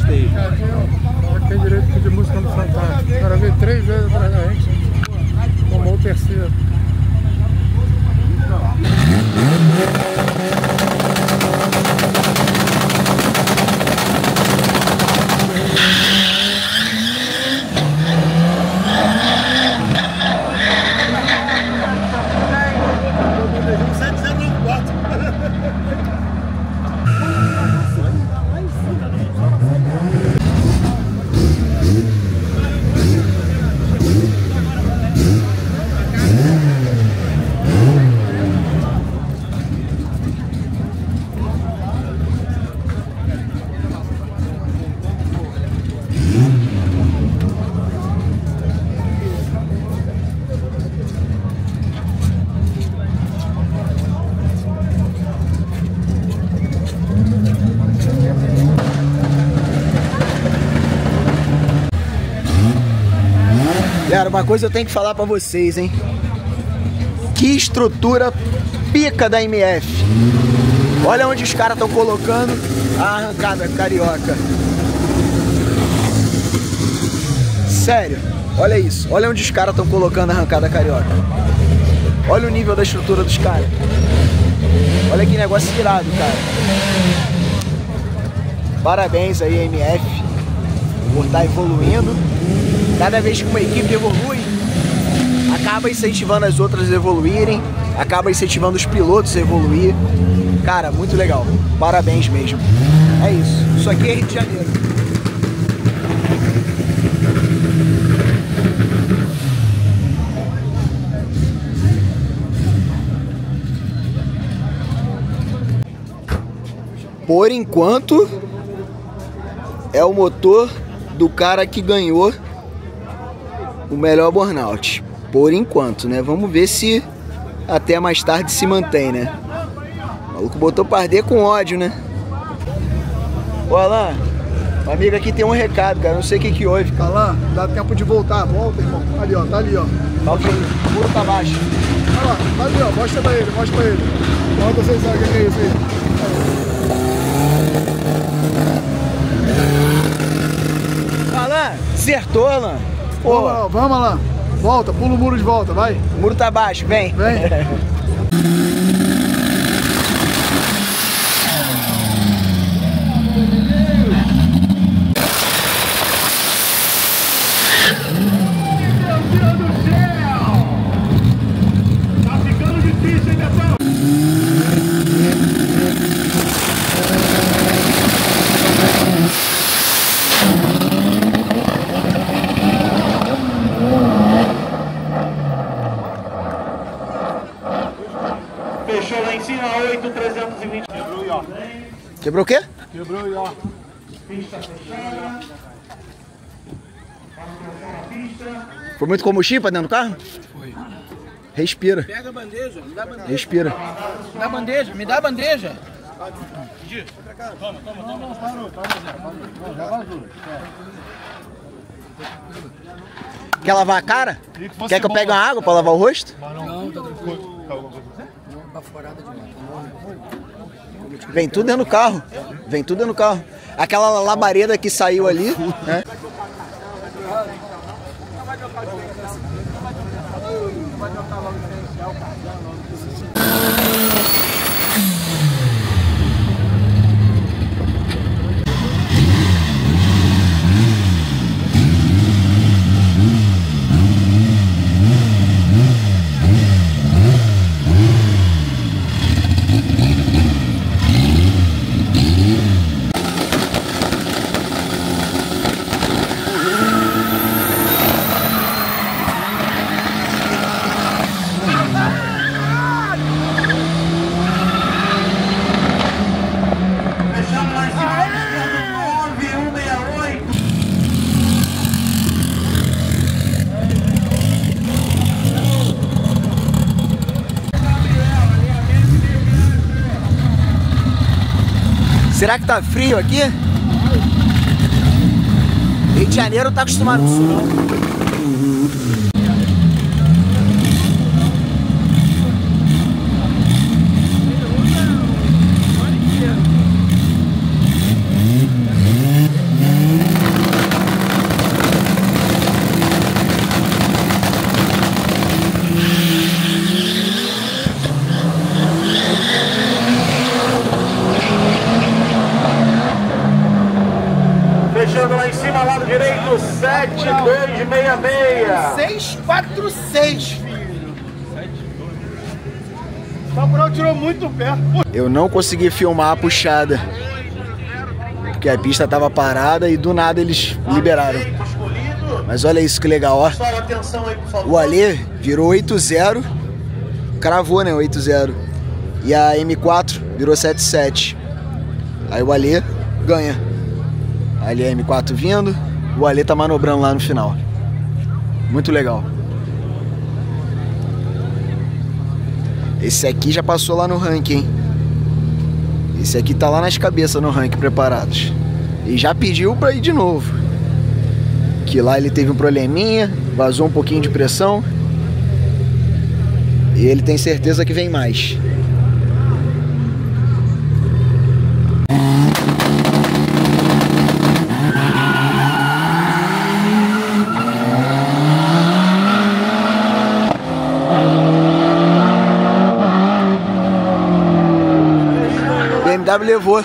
gostei. Tem direito de pedir música no Fantástico. O cara veio 3 vezes atrás da gente, tomou o terceiro. Cara, uma coisa eu tenho que falar pra vocês, hein? Que estrutura pica da MF. Olha onde os caras estão colocando a arrancada carioca. Sério, olha isso. Olha onde os caras estão colocando a arrancada carioca. Olha o nível da estrutura dos caras. Olha que negócio irado, cara. Parabéns aí, MF, por estar evoluindo. Cada vez que uma equipe evolui, acaba incentivando as outras a evoluírem, acaba incentivando os pilotos a evoluir. Cara, muito legal. Parabéns mesmo. É isso. Isso aqui é Rio de Janeiro. Por enquanto, é o motor do cara que ganhou o melhor burnout. Por enquanto, né? Vamos ver se até mais tarde se mantém, né? O maluco botou pra arder com ódio, né? Ô, Alan, o amigo aqui tem um recado, cara. Não sei o que que houve. Alan, dá tempo de voltar. Volta, irmão. Ali, ó. Tá ali, ó. Tá ok. O muro tá baixo. Olha lá. Tá ali, ó. Mostra pra ele. Mostra pra ele. Mostra vocês sabem o que é isso aí. Alan, acertou, Alan. Pô. Vamos lá. Volta, pula o muro de volta, vai. O muro tá baixo, vem. Vem. Fechou lá em cima, 8,320. Quebrou o ió. Quebrou o quê? Quebrou o ió. Pista fechada. Foi muito combustível pra dentro do carro? Foi. Respira. Pega a bandeja, me dá a bandeja. Respira. Me dá a bandeja, me dá a bandeja. Quer lavar a cara? Quer que eu pegue uma água pra lavar o rosto? Não, tá tranquilo. Não, baforada de mão. Vem tudo dentro do carro. Vem tudo dentro do carro. Aquela labareda que saiu ali, né? Será que tá frio aqui? Rio de Janeiro tá acostumado com isso, não? Fechando lá em cima, lado direito, 7266. 646, filho. O Samuel tirou muito perto. Eu não consegui filmar a puxada, porque a pista tava parada e do nada eles liberaram. Mas olha isso que legal, ó. O Alê virou 8-0, cravou, né, 8-0. E a M4 virou 7-7. Aí o Alê ganha. Ali a M4 vindo, o Alê tá manobrando lá no final. Muito legal. Esse aqui já passou lá no ranking, hein? Esse aqui tá lá nas cabeças no ranking, preparados. E já pediu pra ir de novo. Que lá ele teve um probleminha, vazou um pouquinho de pressão. E ele tem certeza que vem mais. BMW levou.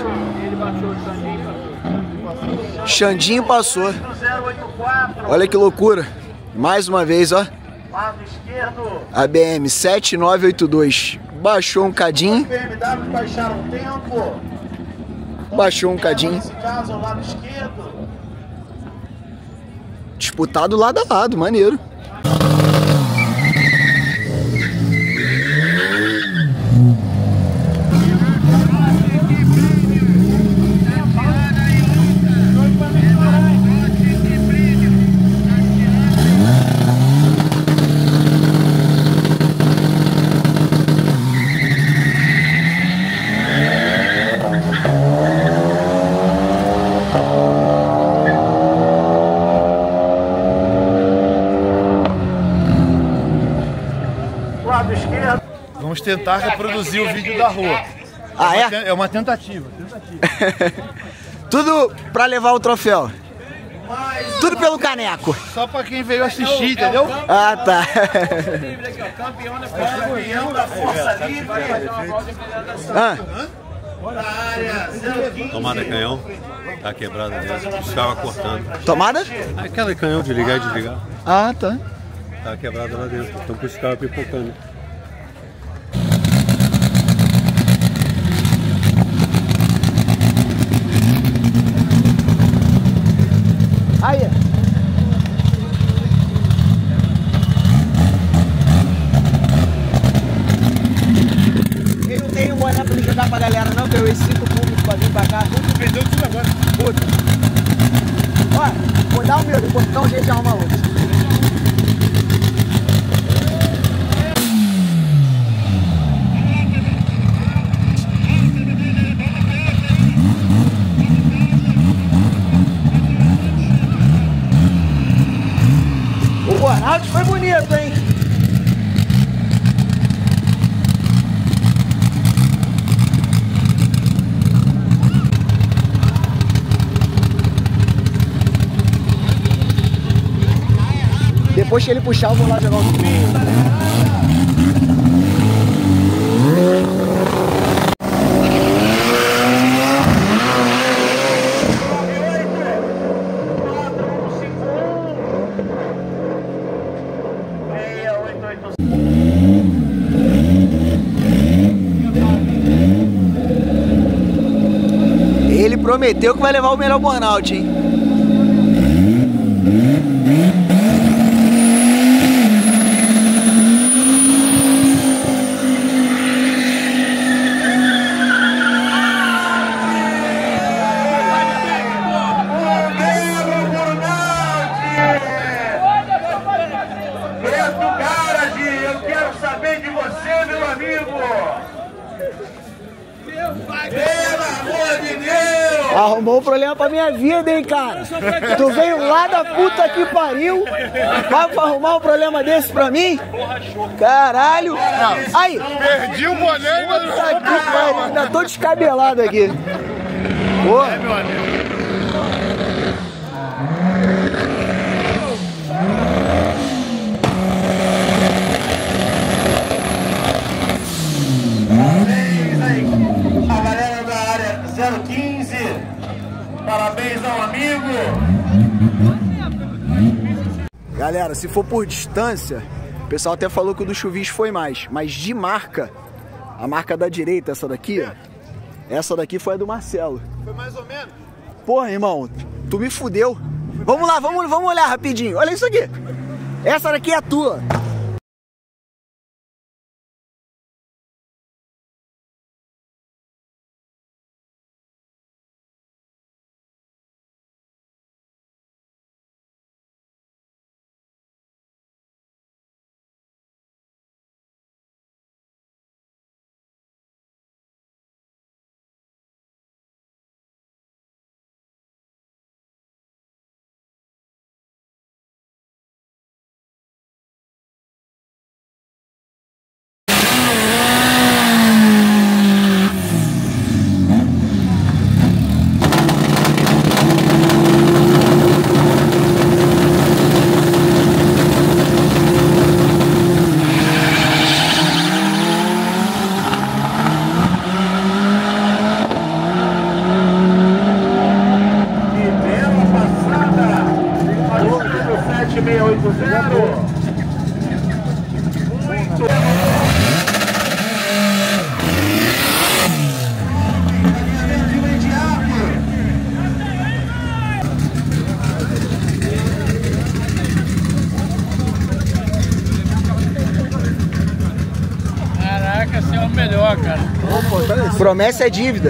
Xandinho passou. Olha que loucura. Mais uma vez, ó. A BM 7982 baixou um cadinho. Baixou um cadinho. Disputado lado a lado, maneiro. Vamos tentar reproduzir o vídeo da rua. Ah, é? É uma tentativa. Tudo pra levar o troféu. Tudo pelo caneco. Só pra quem veio assistir, entendeu? Ah, tá. Campeão da Força Livre. Ah. Tomada canhão, tá quebrada dentro, estava cortando. Tomada? Aquela canhão de ligar e desligar. Ah, tá. Tá quebrada lá dentro, então por isso estava pipocando. Aí. Eu não tenho boné pra jogar pra galera não, que eu excito o público pra vir pra cá. Tu vendeu tudo agora. Puta. Ó, vou dar o meu, depois dá um jeito de arrumar outro. O Ronaldo foi bonito, hein? Depois que ele puxar, eu vou lá jogar o Ele prometeu que vai levar o melhor burnout, hein? Arrumou um problema pra minha vida, hein, cara? Tu veio lá da puta que pariu, vai arrumar um problema desse pra mim? Caralho! Aí! Perdi o boné e ainda tô descabelado aqui. Porra! É, meu amigo. A galera da área 015 Parabéns ao amigo. Galera, se for por distância, o pessoal até falou que o do Chuvisco foi mais. Mas de marca, a marca da direita, essa daqui, ó. Essa daqui foi a do Marcelo. Foi mais ou menos. Porra, irmão, tu me fudeu. Vamos lá, vamos olhar rapidinho. Olha isso aqui. Essa daqui é a tua. Caraca, você é o melhor, cara. Promessa é dívida.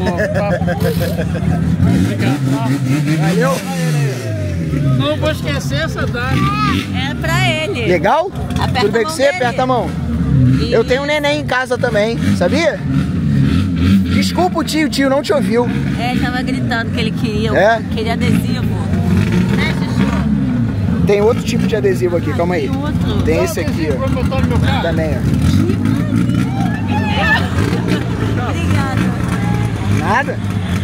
Valeu. Não vou esquecer essa data. É pra ele. Legal? Aperta Tudo bem a com mão você? dele. Aperta a mão. Eu tenho um neném em casa também, sabia? Desculpa o tio não te ouviu. É, tava gritando que ele queria, É? adesivo. Né, Chuchu? Tem outro tipo de adesivo aqui, calma aí. Tem esse aqui, ó. Também, ó. Obrigada. Nada?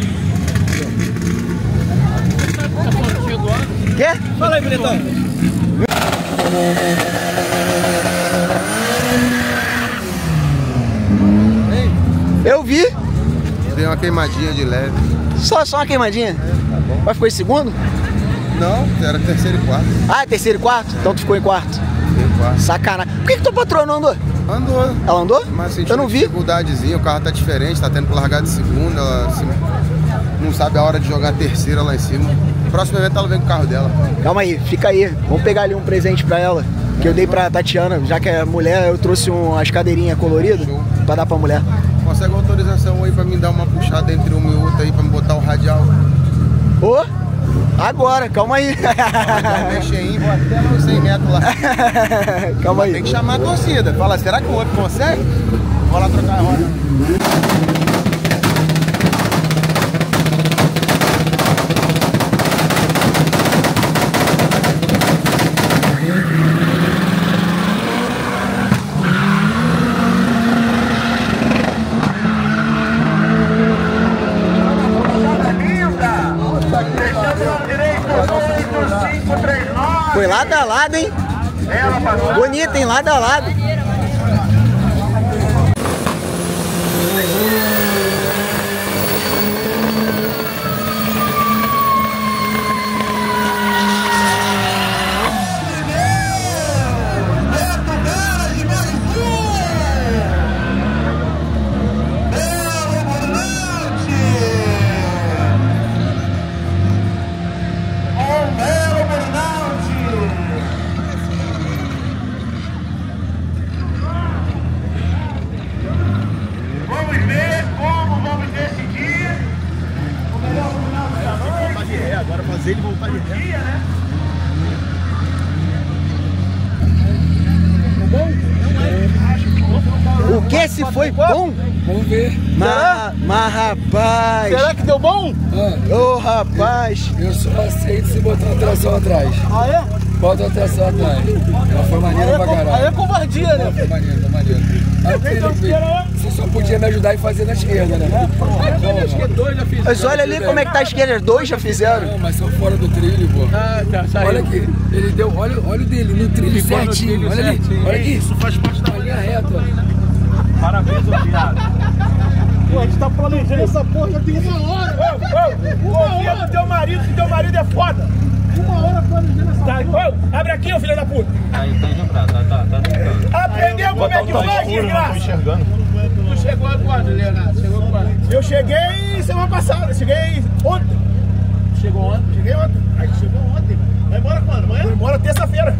Quê? Fala aí, bonitão. Eu vi. Deu uma queimadinha de leve. Só uma queimadinha? Tá bom. Mas ficou em segundo? Não, era terceiro e quarto. Ah, terceiro e quarto? Então tu ficou em quarto? Terceiro e quarto. Sacanagem. Por que tua patroa não andou? Andou. Ela andou? Mas sentiu eu não vi. dificuldadezinha, o carro tá diferente, tá tendo que largar de segunda, ela assim, não sabe a hora de jogar a terceira lá em cima. Próximo evento ela vem com o carro dela. Calma aí, fica aí. Vamos pegar ali um presente pra ela. Que eu dei pra Tatiana, já que é mulher, eu trouxe umas cadeirinhas coloridas pra dar pra mulher. Consegue uma autorização aí pra me dar uma puxada entre uma e outra aí pra me botar o radial? Ô, agora, calma aí. Mexe aí, vou até nos 100 metros lá. Calma aí. Tem que chamar a torcida. Fala, será que o outro consegue? Vou lá trocar a roda. Foi lado a lado, hein? Bonito, hein? Lado a lado. Ele voltar de dia, né? O que se foi bom? Vamos ver. Mas rapaz. Será que deu bom? Ô rapaz. Eu só aceito se botar uma tração atrás. Ah, é? Bota uma tração atrás. Ela foi maneira pra caralho. Aí é covardia, né? Foi maneiro, foi maneiro. Você só podia me ajudar em fazer na esquerda, né? Mas olha ali como é que tá a esquerda. Dois já fizeram. Não, mas são fora do trilho, pô. Ah, tá, saiu. Olha aqui. Ele deu. Olha o dele no trilho certinho. Olha ali. Olha aqui. Isso faz parte da linha reta. Parabéns, obrigado. Pô, a gente tá planejando essa porra já tem uma hora. Uma hora. marido, que teu marido é foda. Uma hora planejando essa porra. Abre aqui, ô filho da puta. Tá tentando. Aprendeu como é que faz, desgraça? Tô enxergando. Tu chegou quando, Leonardo? Chegou quando? Eu cheguei semana passada, cheguei ontem. Chegou ontem? Cheguei ontem. Aí chegou ontem, mano. Vai embora quando? Amanhã? Vou embora terça-feira.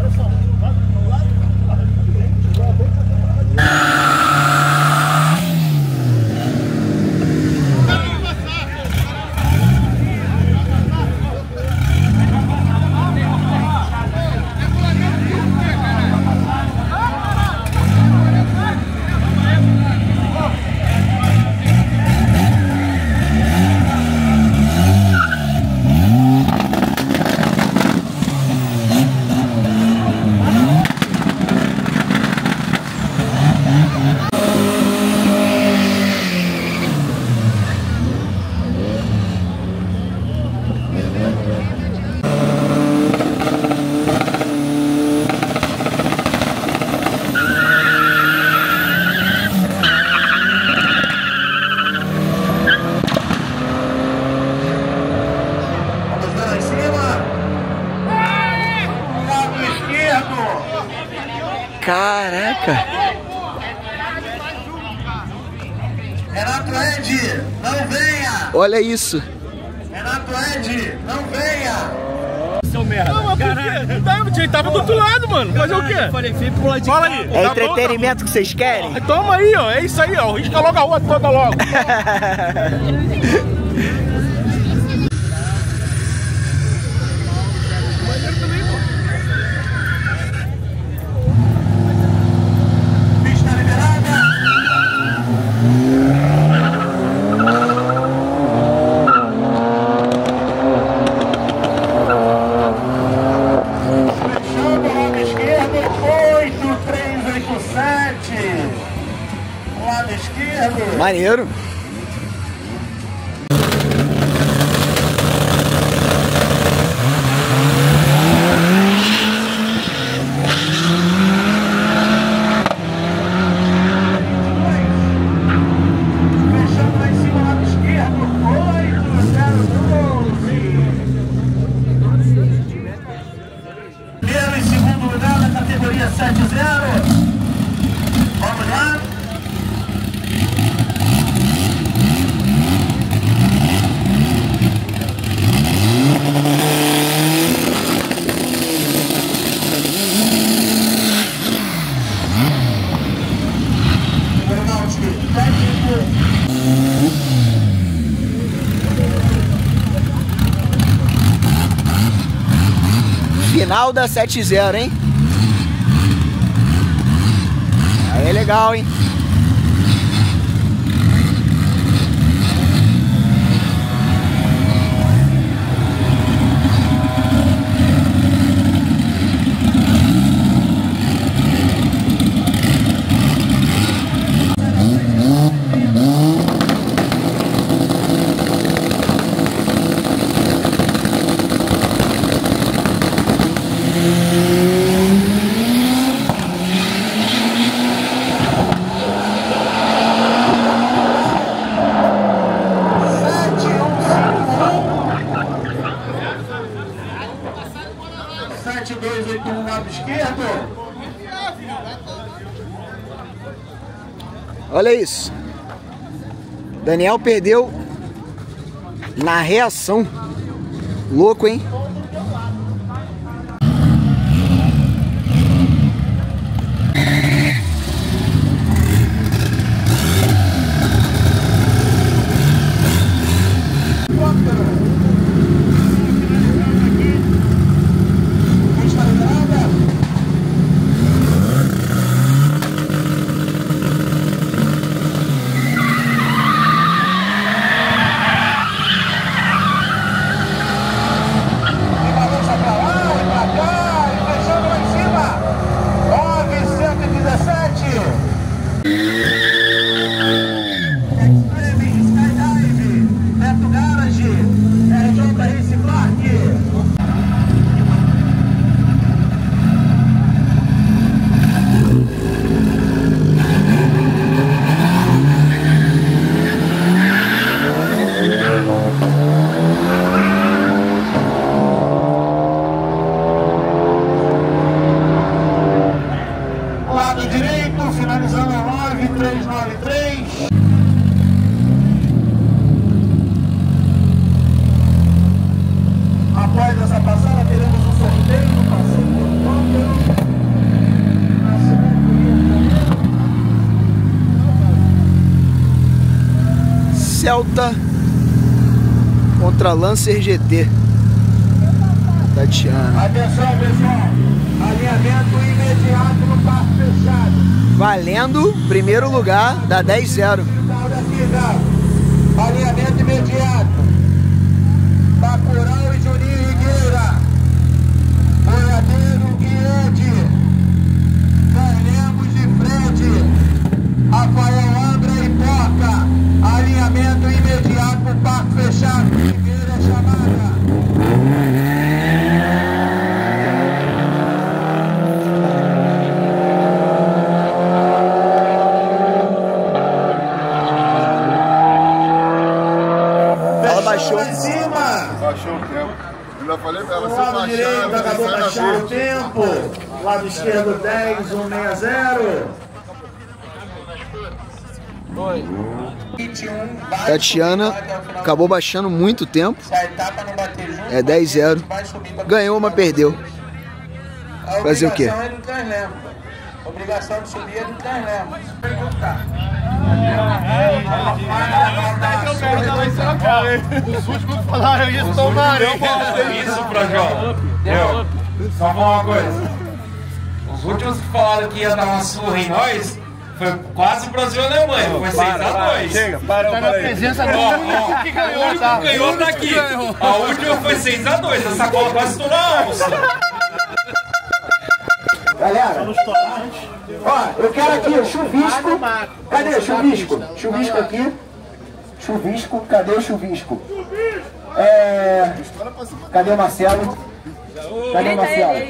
Caraca! Renato Ed, não venha! Olha isso! Renato Ed, não venha! Seu merda! Não, mas por quê? Ele tava do outro lado, mano. Fazer o quê? Eu falei, vem pro lado de cá. Fala aí! É entretenimento que vocês querem? Toma aí, ó. É isso aí, ó. Risca logo a rua toda logo. Maneiro. Fechando lá em cima, lado esquerdo, 8-0-12. Primeiro e segundo lugar da categoria 7-0. Vamos lá. Final da 7-0, hein? Aí é legal, hein? Olha isso. Daniel perdeu na reação. Louco, hein? Celta contra Lancer GT. Tatiana. Atenção, pessoal. Alinhamento imediato no parque fechado. Valendo primeiro lugar da 10-0. Alinhamento imediato. Bacurau e Juninho Higueira. Boiadeiro e Ed. Carnemos e Fred. Rafael Andra e Porca. Alinhamento imediato no parque fechado. Primeira chamada. Baixou o tempo. Ainda falei pra ela, se Lado direito acabou de baixar o tempo. Lado esquerdo 10, 160. Tatiana acabou baixando muito tempo. É 10-0. Ganhou, mas perdeu. Fazer o quê? Obrigação de subir é do Translemo. Os últimos falaram isso, tomaram. Isso, Projó. Só falar uma coisa. Os últimos que falaram que ia dar uma surra em nós foi quase o Brasil e a Alemanha. Foi 6-2. Chega, para aí. Presença do único que ganhou tá aqui. A última foi 6-2. Essa cola quase estourou a alça. Galera, ó, eu quero aqui o chuvisco. Cadê o chuvisco? Chuvisco aqui. Chuvisco, cadê o chuvisco? Cadê o Marcelo? Cadê o Marcelo?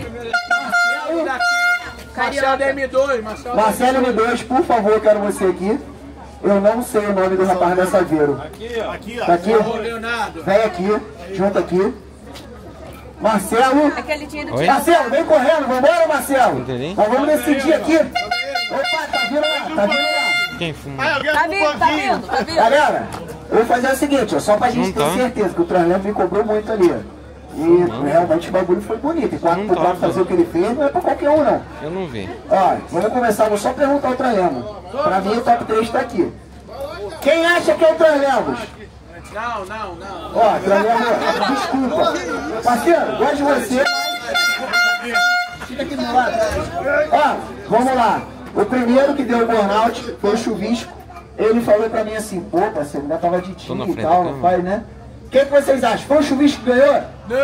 Marcelo M2, Marcelo M2, por favor, eu quero você aqui. Eu não sei o nome do rapaz da Saveiro. Aqui, tá aqui? Vem aqui, junto aqui. Marcelo. Marcelo, vem correndo, vambora, Marcelo. Nós vamos decidir aqui. Opa, tá vindo lá, tá vindo lá. Quem fuma? Tá vindo. Galera, eu vou fazer o seguinte, ó, só pra gente ter certeza que o Translemo me cobrou muito ali. E realmente o bagulho foi bonito. E 4x4 fazer o que ele fez não é pra qualquer um, não. Eu não vi. Ó, vamos começar, vou só perguntar ao Translemo. Pra mim o top 3 tá aqui. Quem acha que é o Translemo? Não. Ó, Translemo, desculpa. Parceiro, gosto de você, mas... Fica aqui do meu lado. Ó, vamos lá. O primeiro que deu o burnout foi o Chuvisco. Ele falou pra mim assim, pô, parceiro, ainda tava de time e tal, não faz, né? O que vocês acham? Foi o Chuvisco que ganhou?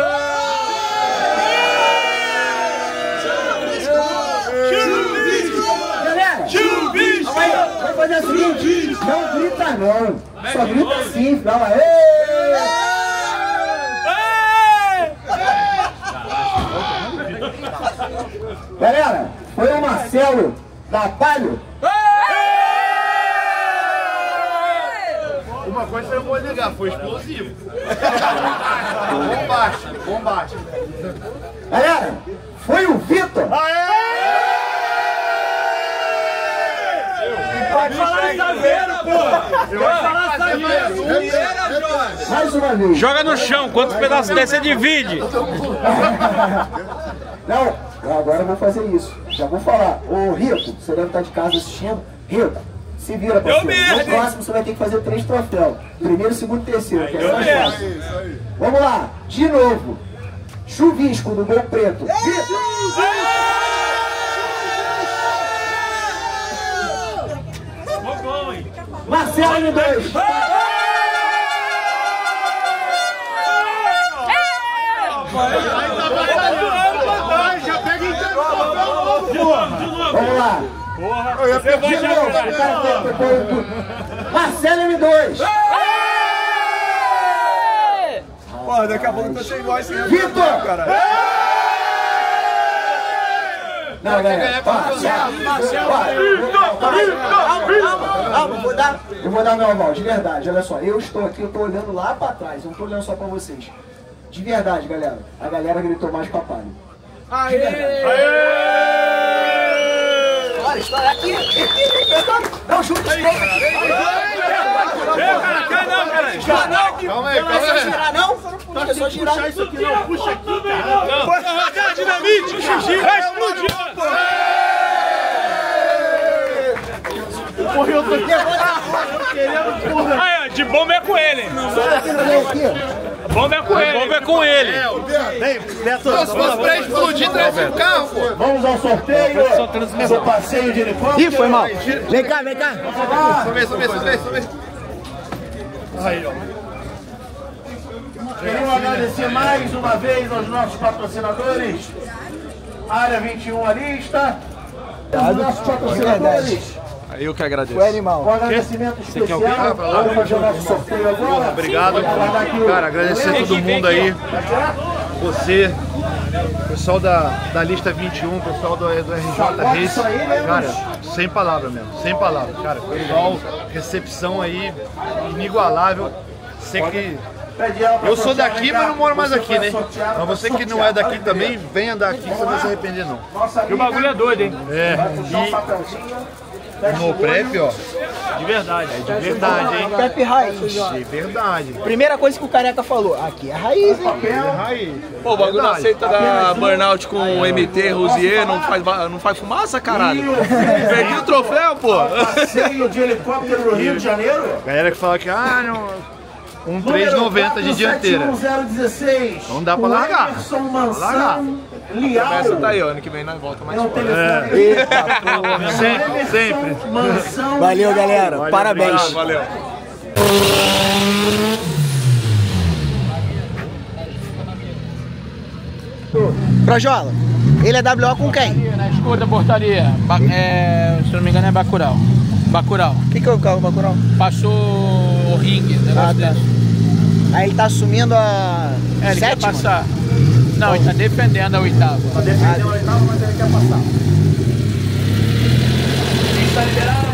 Galera, vamos fazer o seguinte, não grita não, só grita assim, fala Galera, foi o Marcelo da Palio. Uma coisa eu vou negar, foi explosivo. Combate. Galera, foi o Vitor. Pode falar Saveiro, pô! Pode falar Saveiro! Mais uma vez. Joga no chão, quantos pedaços desse você divide? Não, agora eu vou fazer isso. Já vou falar. Ô Rico, você deve estar de casa assistindo. Rico, se vira, parceiro. No próximo você vai ter que fazer 3 troféus. Primeiro, segundo e terceiro, que é mais fácil. Vamos lá, de novo. Chuvisco do Gol Preto. Marcelo M2. Já pega Vamos lá. De novo. Marcelo M2. Porra, daqui a pouco eu tô sem voz sem Vitor! cara. Não, galera. Eu vou dar meu aval, de verdade. Olha só, eu estou aqui, eu tô olhando lá pra trás. Eu não tô olhando só pra vocês. De verdade, galera. A galera gritou mais com a palha. Olha, está aqui. Não, chuta os Calma aí. Não é só girar, não? Não é só girar. Isso aqui, não. Puxa aqui, cara. Cadê dinamite? Vai explodir. Morreu, eu tô querendo, porra. De bomba é com ele. Bomba é com ele. Bomba é com ele. Vem, Neto. Se fosse pra explodir, traz um carro, pô. Vamos ao sorteio do passeio de helicóptero. Ih, foi mal. Vem cá, vem cá. Sobe. Aí, ó. Queremos agradecer mais uma vez aos nossos patrocinadores. Área 21 Arista. Os nossos patrocinadores. Eu que agradeço. O animal. Um agradecimento especial. Vamos fazer o nosso sorteio agora. Obrigado. Cara, agradecer a todo mundo aí. Você, pessoal da lista 21, pessoal do RJ Race. Cara, sem palavras mesmo. Sem palavras, cara. Pessoal, recepção aí inigualável. Sei que eu sou daqui, mas não moro mais aqui, né? Mas você que não é daqui também, vem andar aqui, você não vai se arrepender, não. E o bagulho é doido, hein? No prep, ó. De verdade. De verdade, hein? Prep raiz. De verdade. Primeira coisa que o careca falou, aqui é raiz, hein? É raiz. Pô, o bagulho não aceita da Burnout com MT, Rosier, não faz fumaça, caralho. Perdi o troféu, pô. Passeio de helicóptero no Rio de Janeiro. Galera que fala que, não... 390 de dianteira. 016. Não dá pra largar. Essa tá aí, ano que vem nós volta mais forte. Eita, porra. Sempre. Valeu, galera. Parabéns. Valeu. Frajola, ele é WO com quem? Na escuta, portaria. Se não me engano é Bacurau. Bacurau. O que é o carro Bacurau? Passou o ringue, negócio desse. Aí ele tá assumindo a ele sétima? quer passar. Não, ele tá defendendo a oitava. Tá defendendo a oitava, mas ele quer passar. Está liberado,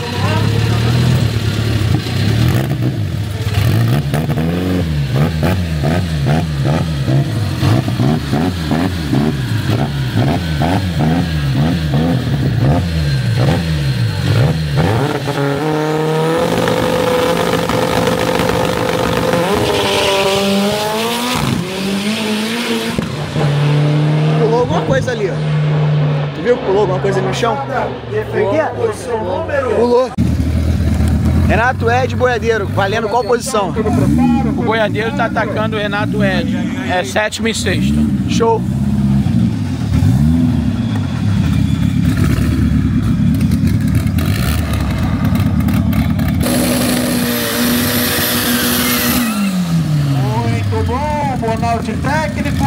Pulou alguma coisa ali, ó. Tu viu que pulou alguma coisa ali no chão? Pulou. Renato Ed, boiadeiro, valendo qual posição? O boiadeiro tá atacando o Renato Ed. É 7º e 6º. Show. muito bom, burnout técnico.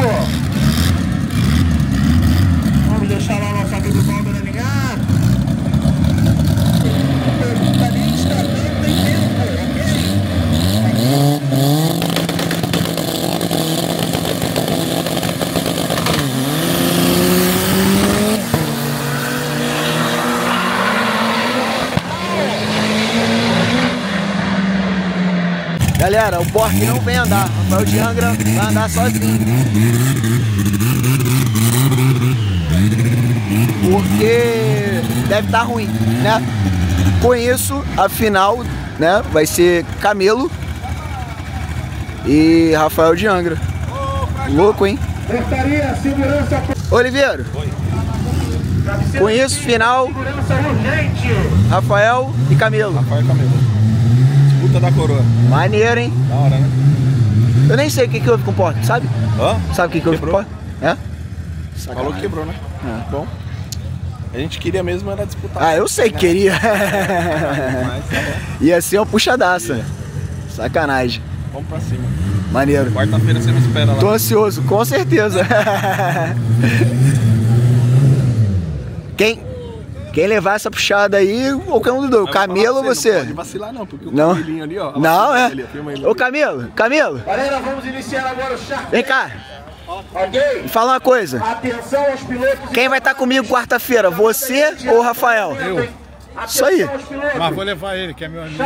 Vamos deixar lá o nosso amigo Paulo ligar. Galera, o Pork não vem andar. Rafael de Angra vai andar sozinho. Porque deve estar ruim, né? Com isso, a final, né, vai ser Camelo e Rafael de Angra. Louco, hein? Oliveira. Com isso, final, Rafael e Camelo. Rafael e Camelo. Disputa da coroa. Maneiro, hein? Da hora, né? Eu nem sei o que houve com o Pork, sabe? Hã? Sabe o que houve com o Pork? É? Falou que quebrou, né? É. Bom. A gente queria mesmo era disputar. Ah, eu sei que queria. Ia ser uma puxadaça. Sacanagem. Vamos pra cima. Maneiro. Quarta-feira você me espera lá. Tô ansioso, com certeza. Quem levar essa puxada aí, qualquer um dos dois. Camelo ou você? Não pode vacilar não, porque o não. Camelinho ali, ó. Não, é. Ali, Ô Camelo, Camelo. Galera, vamos iniciar agora o Shark. Vem cá. Ok? Me fala uma coisa. Atenção aos pilotos. Quem vai estar comigo quarta-feira? Você ou o Rafael? Eu. Isso aí. Mas vou levar ele, que é meu amigo.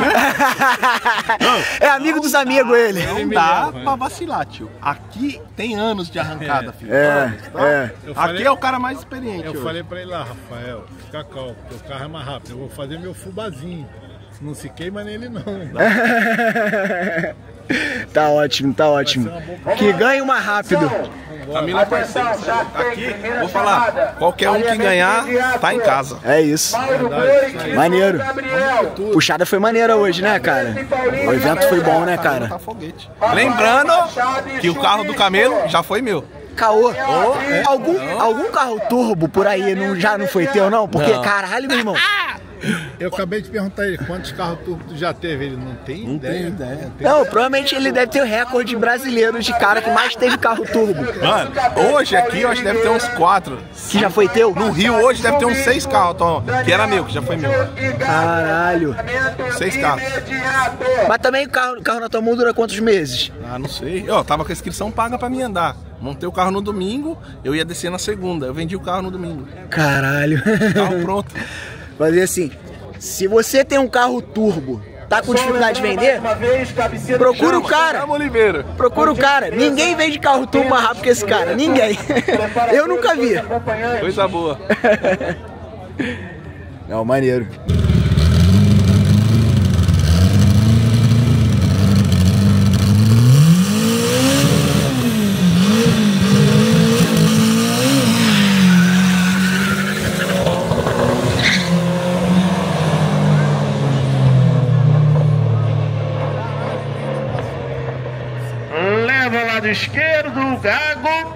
É amigo dos amigos ele. Não dá pra vacilar, tio. Aqui tem anos de arrancada, filho. Aqui é o cara mais experiente. Eu falei pra ele lá, Rafael, fica calmo, porque o carro é mais rápido. Eu vou fazer meu fubazinho. Não se queima nele, não. Tá ótimo, tá ótimo. Que ganhe uma rápido. Camilo é parceiro. Aqui, vou falar, qualquer um que ganhar, tá em casa. É isso. Maneiro. Puxada foi maneira hoje, né, cara? O evento foi bom, né, cara? Lembrando que o carro do Camelo já foi meu. Caô, algum carro turbo por aí já não foi teu, não? Porque, caralho, meu irmão. Eu acabei de perguntar a ele quantos carros turbo tu já teve. Ele não tem ideia. Não, provavelmente ele deve ter o recorde brasileiro de cara que mais teve carro turbo. Mano, hoje aqui eu acho que deve ter uns 4. Que já foi teu? No Rio hoje deve ter uns 6 carros, que era meu, que já foi meu. Caralho. 6 carros. Mas também o carro na tua mão dura quantos meses? Ah, não sei. Eu tava com a inscrição paga pra mim andar. Montei o carro no domingo, eu ia descer na segunda. Eu vendi o carro no domingo. Caralho. Carro pronto. Fazer assim, se você tem um carro turbo, tá com dificuldade de vender, procura o cara. Procura o cara. Ninguém vende carro turbo mais rápido que esse cara. Ninguém. Eu nunca vi. Coisa boa. Não, maneiro. Lado esquerdo, o Gago.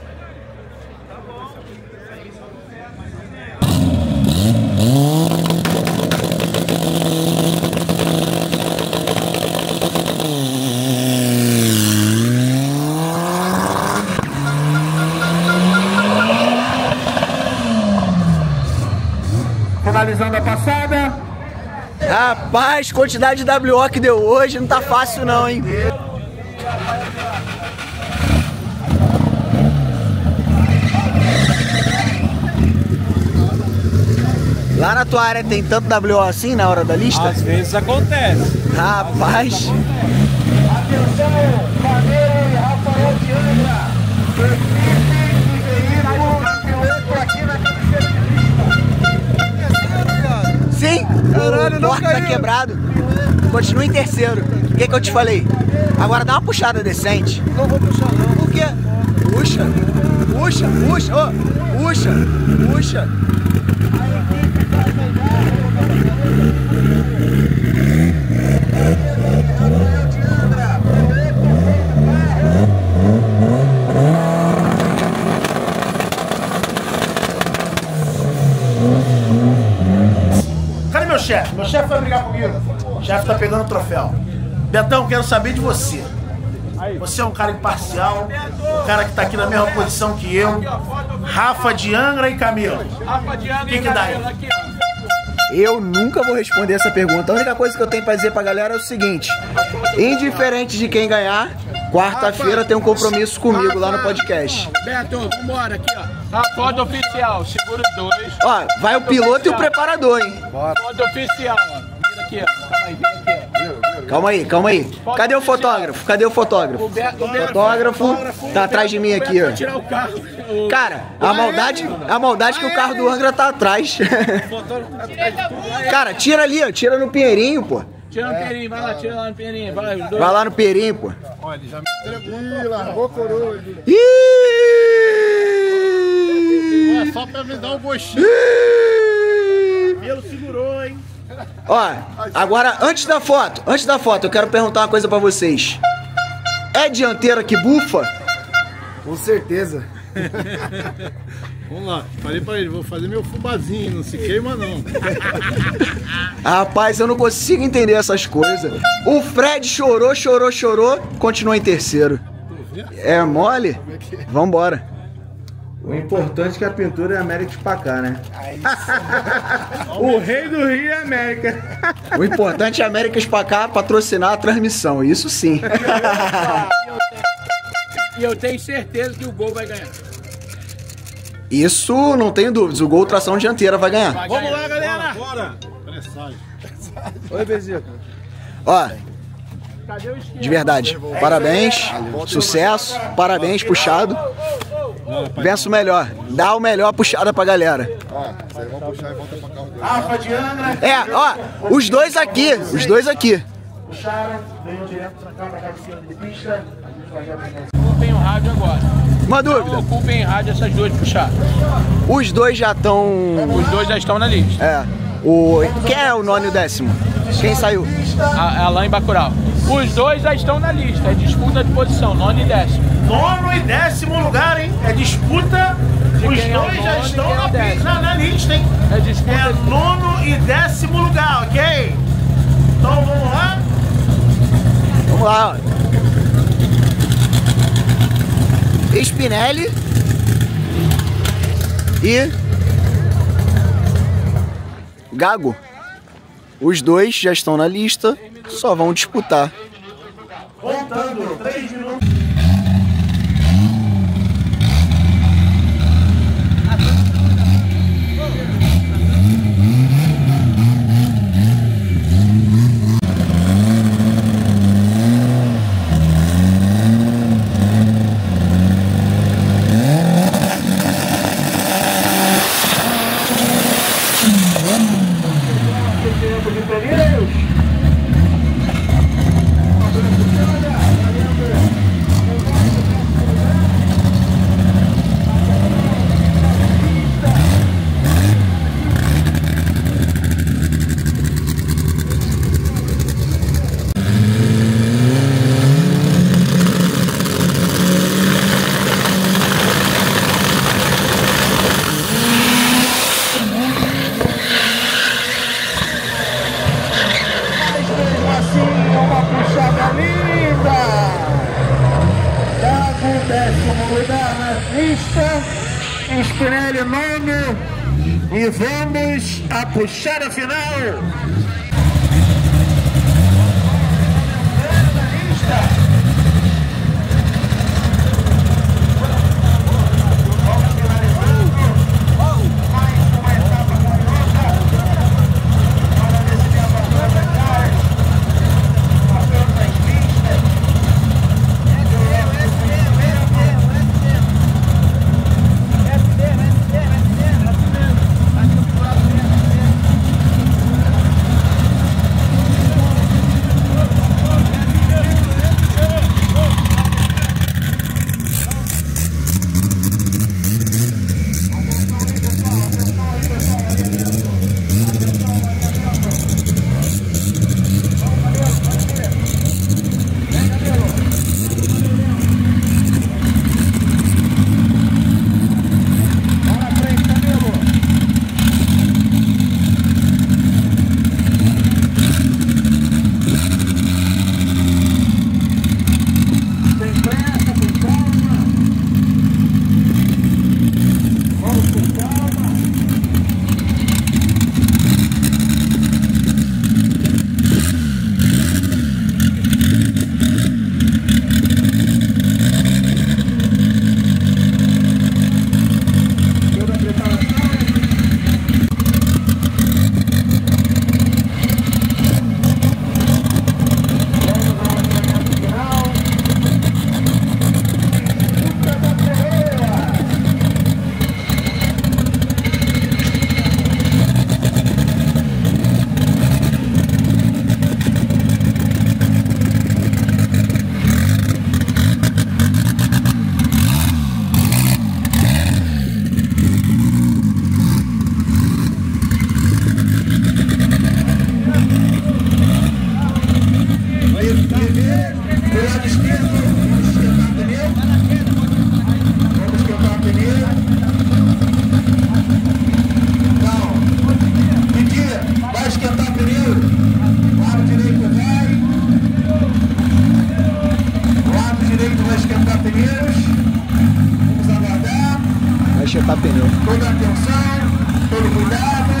Finalizando a passada. Rapaz, quantidade de WO que deu hoje não tá fácil não, hein? Lá na tua área tem tanto WO assim na hora da lista? Às vezes acontece. Rapaz. Atenção, Camelo e Rafael de Angra. Piloto aqui na camiseta. Sim. Caralho, não caiu. Tá quebrado. Continua em terceiro. O que eu te falei? Agora dá uma puxada decente. Não vou puxar não. Por quê? Puxa. Puxa, puxa. Oh, puxa, puxa. Cadê meu chefe? Meu chefe vai brigar comigo. O chefe tá pegando o troféu. Betão, quero saber de você. Você é um cara imparcial, um cara que tá aqui na mesma posição que eu. Rafa de Angra e Camilo. O que dá aí? Eu nunca vou responder essa pergunta. A única coisa que eu tenho pra dizer pra galera é o seguinte: indiferente de quem ganhar, quarta-feira tem um compromisso comigo lá no podcast. Beto, vambora aqui, ó. A foto oficial, segura os dois. Ó, vai o piloto e o preparador, hein? Foto oficial, ó. Vira aqui, ó. Calma aí, vira aqui, ó. Calma aí, calma aí. Cadê o fotógrafo? Cadê o fotógrafo? O fotógrafo tá atrás de mim aqui, ó. Tirar o carro. Cara, a maldade é que o carro do Angra tá atrás. Cara, tira ali, ó. Tira no Pinheirinho, pô. Tira no Pinheirinho, vai lá, tira lá no Pinheirinho. Vai lá no Pinheirinho, pô. Olha, ele já me entregou. Ih, largou a coroa. É só pra me dar um gostinho. Ele segurou, hein? Ó, agora, antes da foto, eu quero perguntar uma coisa pra vocês. É dianteira que bufa? Com certeza. Vamos lá, falei pra ele, vou fazer meu fubazinho, não se queima não. Rapaz, eu não consigo entender essas coisas. O Fred chorou, continua em terceiro. É mole? Vambora. O importante é que a pintura é América Spacar, né? O rei do Rio é América. O importante é a América Spacar patrocinar a transmissão, isso sim. E eu tenho certeza que o Gol vai ganhar. Isso não tenho dúvidas, o Gol tração dianteira vai ganhar. Vamos lá, galera! Bora! Oi, Bezico. Ó, de verdade, parabéns, sucesso, parabéns, puxado. Verso melhor, dá o melhor puxada pra galera. Ó, vocês vão puxar e volta pra carro dele. Rafa de Angra. É, ó, os dois aqui. Puxaram, veio direto pra cá, pra cabeceira de pista. A gente vai ocupem o rádio agora. Uma dúvida. Não ocupem rádio essas duas puxadas. Os dois já estão... Os dois já estão na lista. É. Quem é o nono e o 10º? Quem saiu? Alain e Bacurau. Os dois já estão na lista. É disputa de posição, nono e 10º. Nono e 10º lugar, hein? É disputa. Os dois já estão na lista, hein? É disputa. É nono e 10º lugar, ok? Então vamos lá? Vamos lá. Spinelli e Gago. Os dois já estão na lista, só vão disputar. Contando 3 minutos. Spinelli nono e vamos a puxada final. Enxertar pneu. Toda atenção, todo cuidado.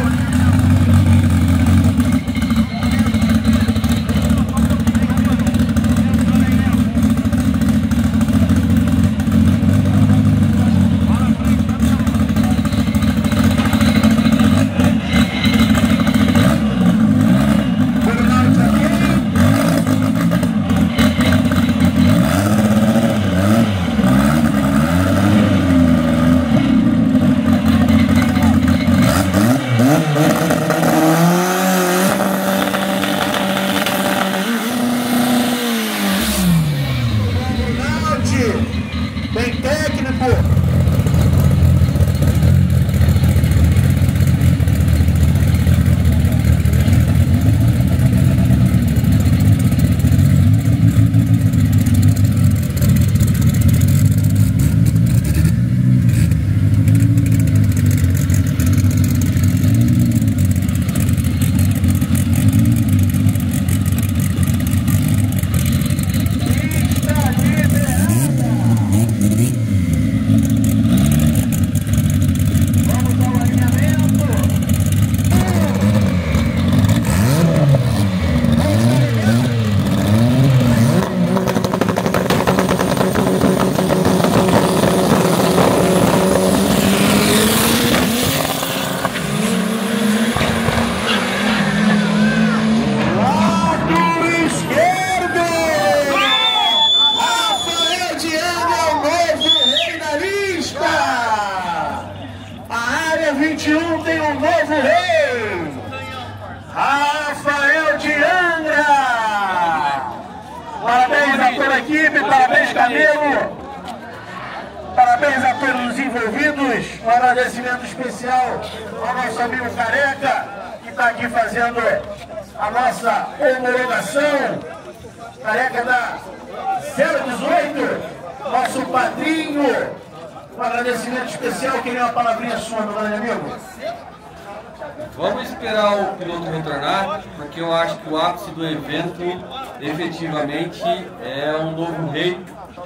Tem técnico. Parabéns, Camilo! Parabéns a todos os envolvidos. Um agradecimento especial ao nosso amigo Careca, que está aqui fazendo a nossa homologação. Careca da 018, nosso padrinho. Um agradecimento especial. Queria uma palavrinha sua, meu grande amigo. Vamos esperar o piloto retornar, porque eu acho que o ápice do evento, efetivamente, é um novo rei.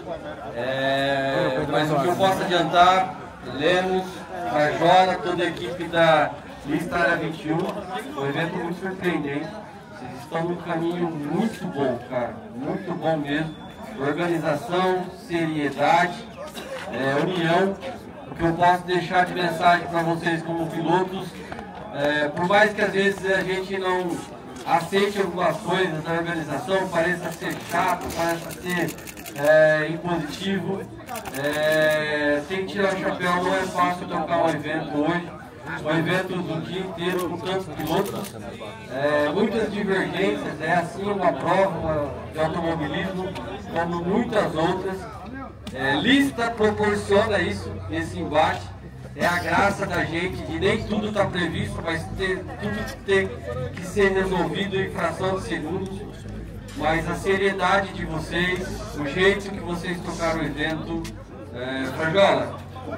Mas o que eu posso adiantar, Lemos, Frajola, toda a equipe da Lista Área 21, um evento muito surpreendente. Vocês estão num caminho muito bom, cara, muito bom mesmo. Organização, seriedade, união. O que eu posso deixar de mensagem para vocês como pilotos, por mais que às vezes a gente não aceite algumas coisas da organização, pareça ser chato, pareça ser impositivo, tem que tirar o chapéu. Não é fácil tocar um evento hoje, um evento do dia inteiro com tantos pilotos, muitas divergências, é assim uma prova de automobilismo como muitas outras. Lista proporciona isso, esse embate. É a graça da gente, e nem tudo está previsto, mas tudo tem que ser resolvido em fração de segundos. Mas a seriedade de vocês, o jeito que vocês tocaram o evento, Frajola,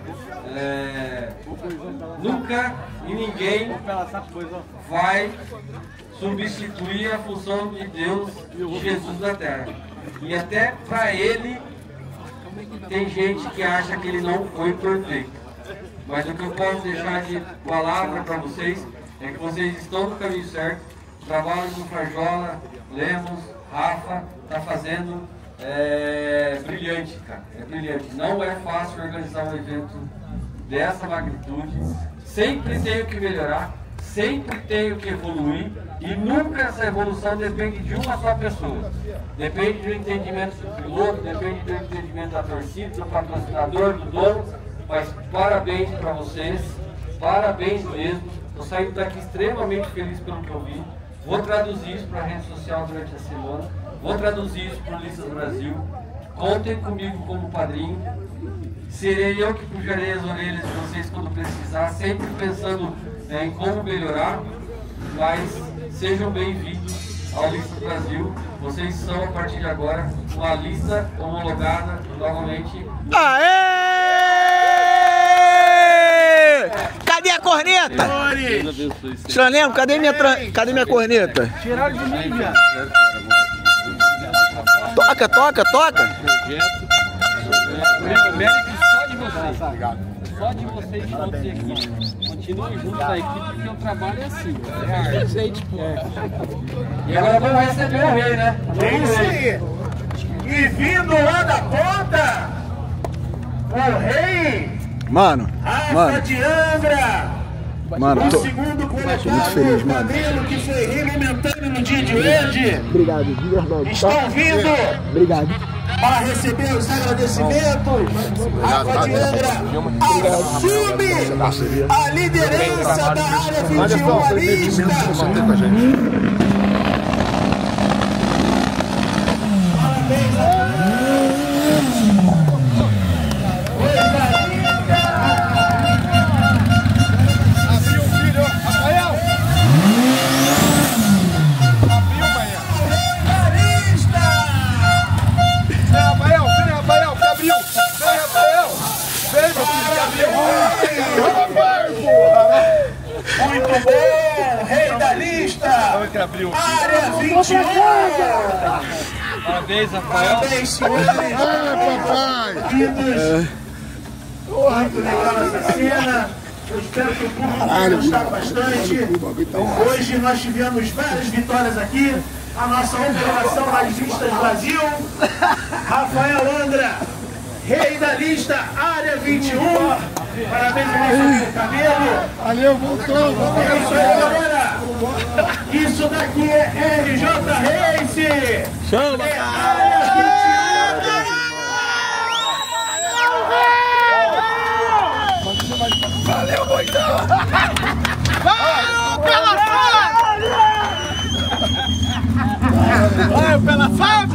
nunca e ninguém vai substituir a função de Deus, de Jesus na Terra. E até para ele, tem gente que acha que ele não foi perfeito. Mas o que eu posso deixar de palavra para vocês é que vocês estão no caminho certo. O trabalho do Frajola, Lemos, Rafa, está fazendo brilhante, cara. É brilhante. Não é fácil organizar um evento dessa magnitude. Sempre tenho que melhorar, sempre tenho que evoluir. E nunca essa evolução depende de uma só pessoa. Depende do entendimento do piloto, depende do entendimento da torcida, do patrocinador, do dono. Mas parabéns para vocês, parabéns mesmo. Estou saindo daqui extremamente feliz pelo que eu vi. Vou traduzir isso para a rede social durante a semana. Vou traduzir isso para o Listas Brasil. Contem comigo como padrinho. Serei eu que puxarei as orelhas de vocês quando precisar, sempre pensando em como melhorar. Mas sejam bem-vindos ao Listas Brasil. Vocês são, a partir de agora, uma lista homologada novamente. Aê! Cadê a corneta? Chanel, cadê minha corneta? Tiraram de mim, viado. Toca, toca, toca. Mérito só de vocês. Só de vocês todos aqui. Continuem juntos da equipe, porque o trabalho é assim. E agora vamos receber o rei, né? É isso aí. E vindo lá da ponta, o rei Rafa de Angra. Mano, tô segundo muito feliz, mano. Camilo, que foi rei momentâneo no dia de hoje. Obrigado, de verdade. Estão vindo. Obrigado. Para receber os agradecimentos, Rafa de Angra assume a liderança da área 21 da lista. Parabéns a abril. Área 21! Parabéns, Rafael. Parabéns, senhores! Queridos! Muito legal essa cena. Eu espero que o público tenha gostado bastante. Hoje nós tivemos várias vitórias aqui. A nossa operação das vistas Brasil. Rafael Angra, rei da lista, área 21. Parabéns ao nosso amigo Cabelo. Valeu, voltou. É isso aí, galera. Isso daqui é RJ Race. Chama, é área 21. Valeu, Boitão. Valeu pela Vai pela fã!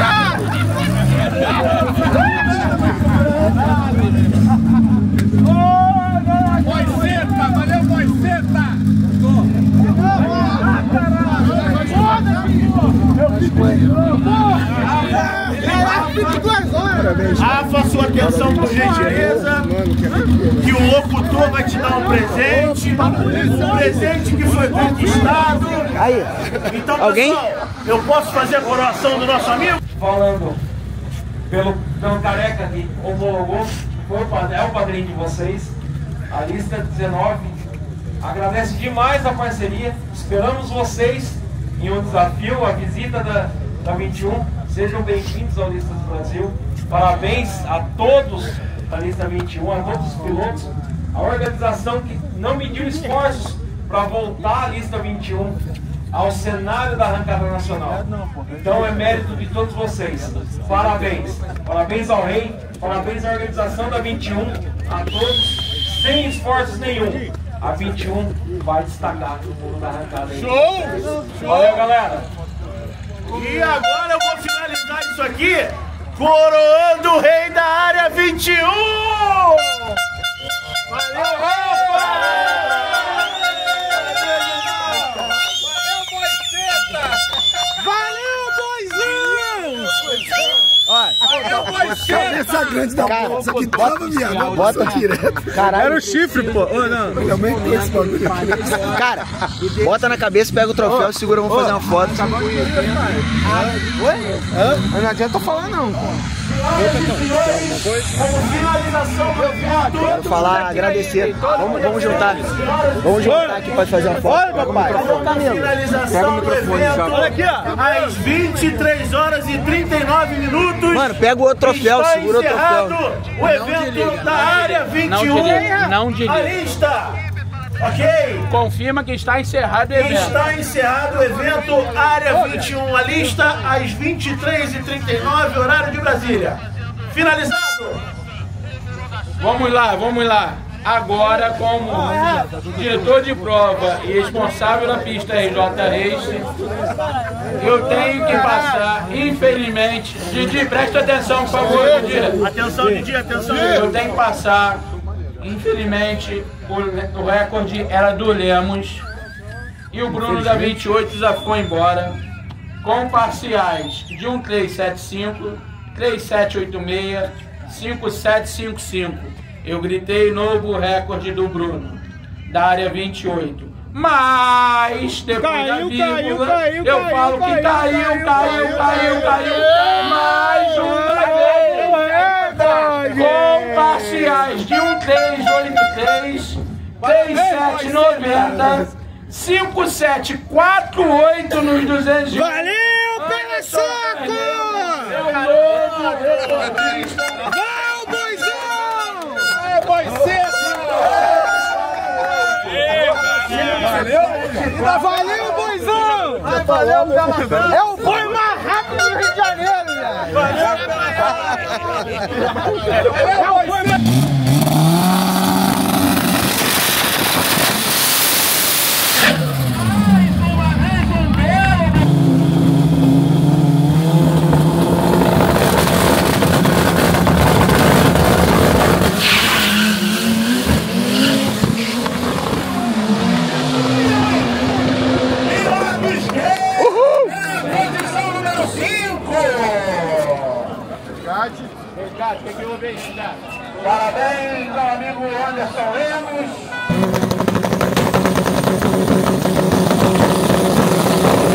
Boiceta! Valeu, Boiceta! Rafa, sua atenção por gentileza, que o locutor vai te dar um presente que foi conquistado. Aí, então, alguém? Pessoal, eu posso fazer a coroação do nosso amigo? Falando pelo careca que homologou, é o padrinho de vocês, a lista 19. Agradece demais a parceria, esperamos vocês em um desafio, a visita da 21. Sejam bem-vindos ao Listas Brasil. Parabéns a todos da lista 21, a todos os pilotos, a organização que não mediu esforços para voltar a lista 21 ao cenário da arrancada nacional. Então é mérito de todos vocês. Parabéns. Parabéns ao rei, parabéns à organização da 21, a todos, sem esforços nenhum. A 21 vai destacar no mundo da arrancada. Show! Valeu, galera! E agora eu vou finalizar isso aqui coroando o rei da área 21! Valeu, Rafa! Cabeça grande da porra, isso aqui tava, viado. Bota direto. Caralho. Era o chifre, pô. Oh, não. Eu também tenho esse bagulho aqui. Cara, bota na cabeça, pega o troféu, segura, vamos fazer uma foto. Oi? Não adianta falar, não. Como finalização do evento. Quero falar, agradecer. Vamos juntar. Vamos juntar aqui pra fazer uma foto. Pega o microfone. Finalização do evento. Olha aqui, ó. Às 23 horas e 39 minutos. Mano, pega o outro troféu, segura o troféu. O evento da área 21. Não desliga. A lista. Ok? Confirma que está encerrado o evento. Está encerrado o evento Área 21, a lista às 23h39, horário de Brasília. Finalizado! Vamos lá. Agora, como diretor de prova e responsável da pista RJ Race, eu tenho que passar, infelizmente, Didi, presta atenção, por favor, Didi. Atenção, Didi, atenção. Eu tenho que passar, infelizmente, o recorde era do Lemos e o Bruno da 28 já foi embora com parciais de 1375, 3786, 5755. Eu gritei novo recorde do Bruno da área 28. Mas depois da vírgula eu falo que caiu. Mais uma vez com parciais de 1383, 3790, 5748 nos 200. Valeu, pela saco! Vai, Boizão! É, Boiceta! Valeu, Boizão! Valeu, é o boi mais rápido do Rio de Janeiro, velho! É o boi mais... Parabéns ao amigo Anderson Lemos.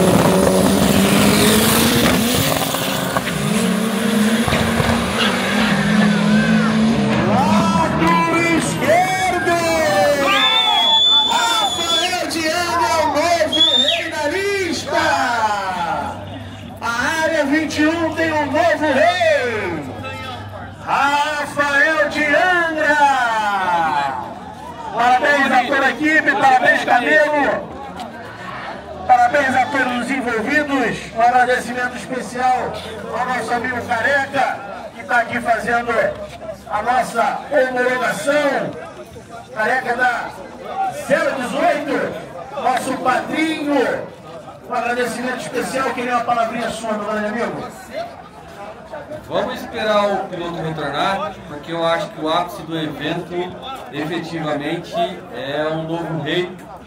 Parabéns, Camilo. Parabéns a todos os envolvidos. Um agradecimento especial ao nosso amigo Careca, que está aqui fazendo a nossa homologação. Careca da 018, nosso padrinho. Um agradecimento especial. Queria uma palavrinha sua, meu grande amigo. Vamos esperar o piloto retornar, porque eu acho que o ápice do evento efetivamente é um novo rei.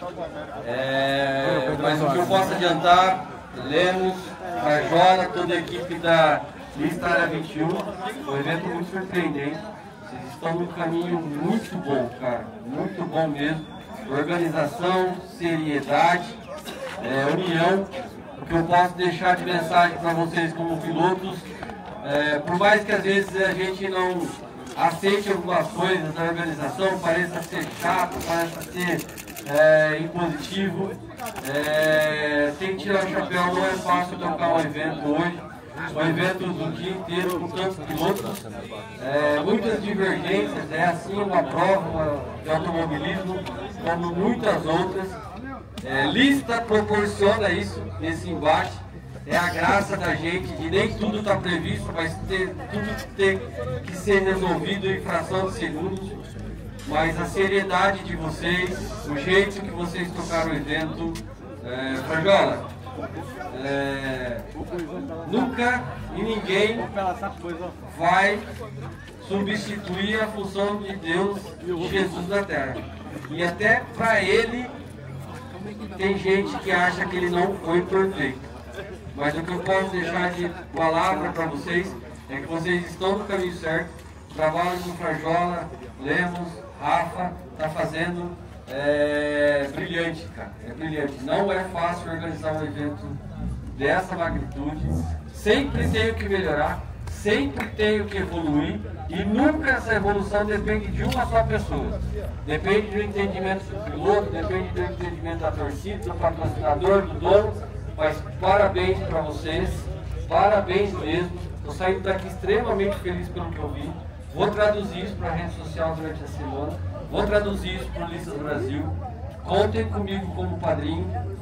Mas o que eu posso adiantar, Lemos, Frajola, toda a equipe da Lista Área 21, um evento muito surpreendente. Vocês estão num caminho muito bom, cara, muito bom mesmo. Organização, seriedade, união. O que eu posso deixar de mensagem para vocês como pilotos, por mais que às vezes a gente não aceite algumas coisas da organização, pareça ser chato, pareça ser impositivo, tem que tirar o chapéu. Não é fácil tocar um evento hoje, um evento do dia inteiro com tantos pilotos, muitas divergências, é assim uma prova de automobilismo, como muitas outras. Lista proporciona isso, esse embate. É a graça da gente, de nem tudo está previsto, mas tudo tem que ser resolvido em fração de segundos. Mas a seriedade de vocês, o jeito que vocês tocaram o evento, Frajola, nunca e ninguém vai substituir a função de Deus, de Jesus na Terra. E até para ele, tem gente que acha que ele não foi perfeito. Mas o que eu posso deixar de palavra para vocês é que vocês estão no caminho certo. O trabalho do Frajola, Lemos, Rafa, está fazendo brilhante, cara. É brilhante. Não é fácil organizar um evento dessa magnitude. Sempre tenho que melhorar, sempre tenho que evoluir. E nunca essa evolução depende de uma só pessoa. Depende do entendimento do piloto, depende do entendimento da torcida, do patrocinador, do dono. Mas parabéns para vocês, parabéns mesmo. Estou saindo daqui extremamente feliz pelo que eu vi. Vou traduzir isso para a rede social durante a semana. Vou traduzir isso para o Listas Brasil. Contem comigo como padrinho.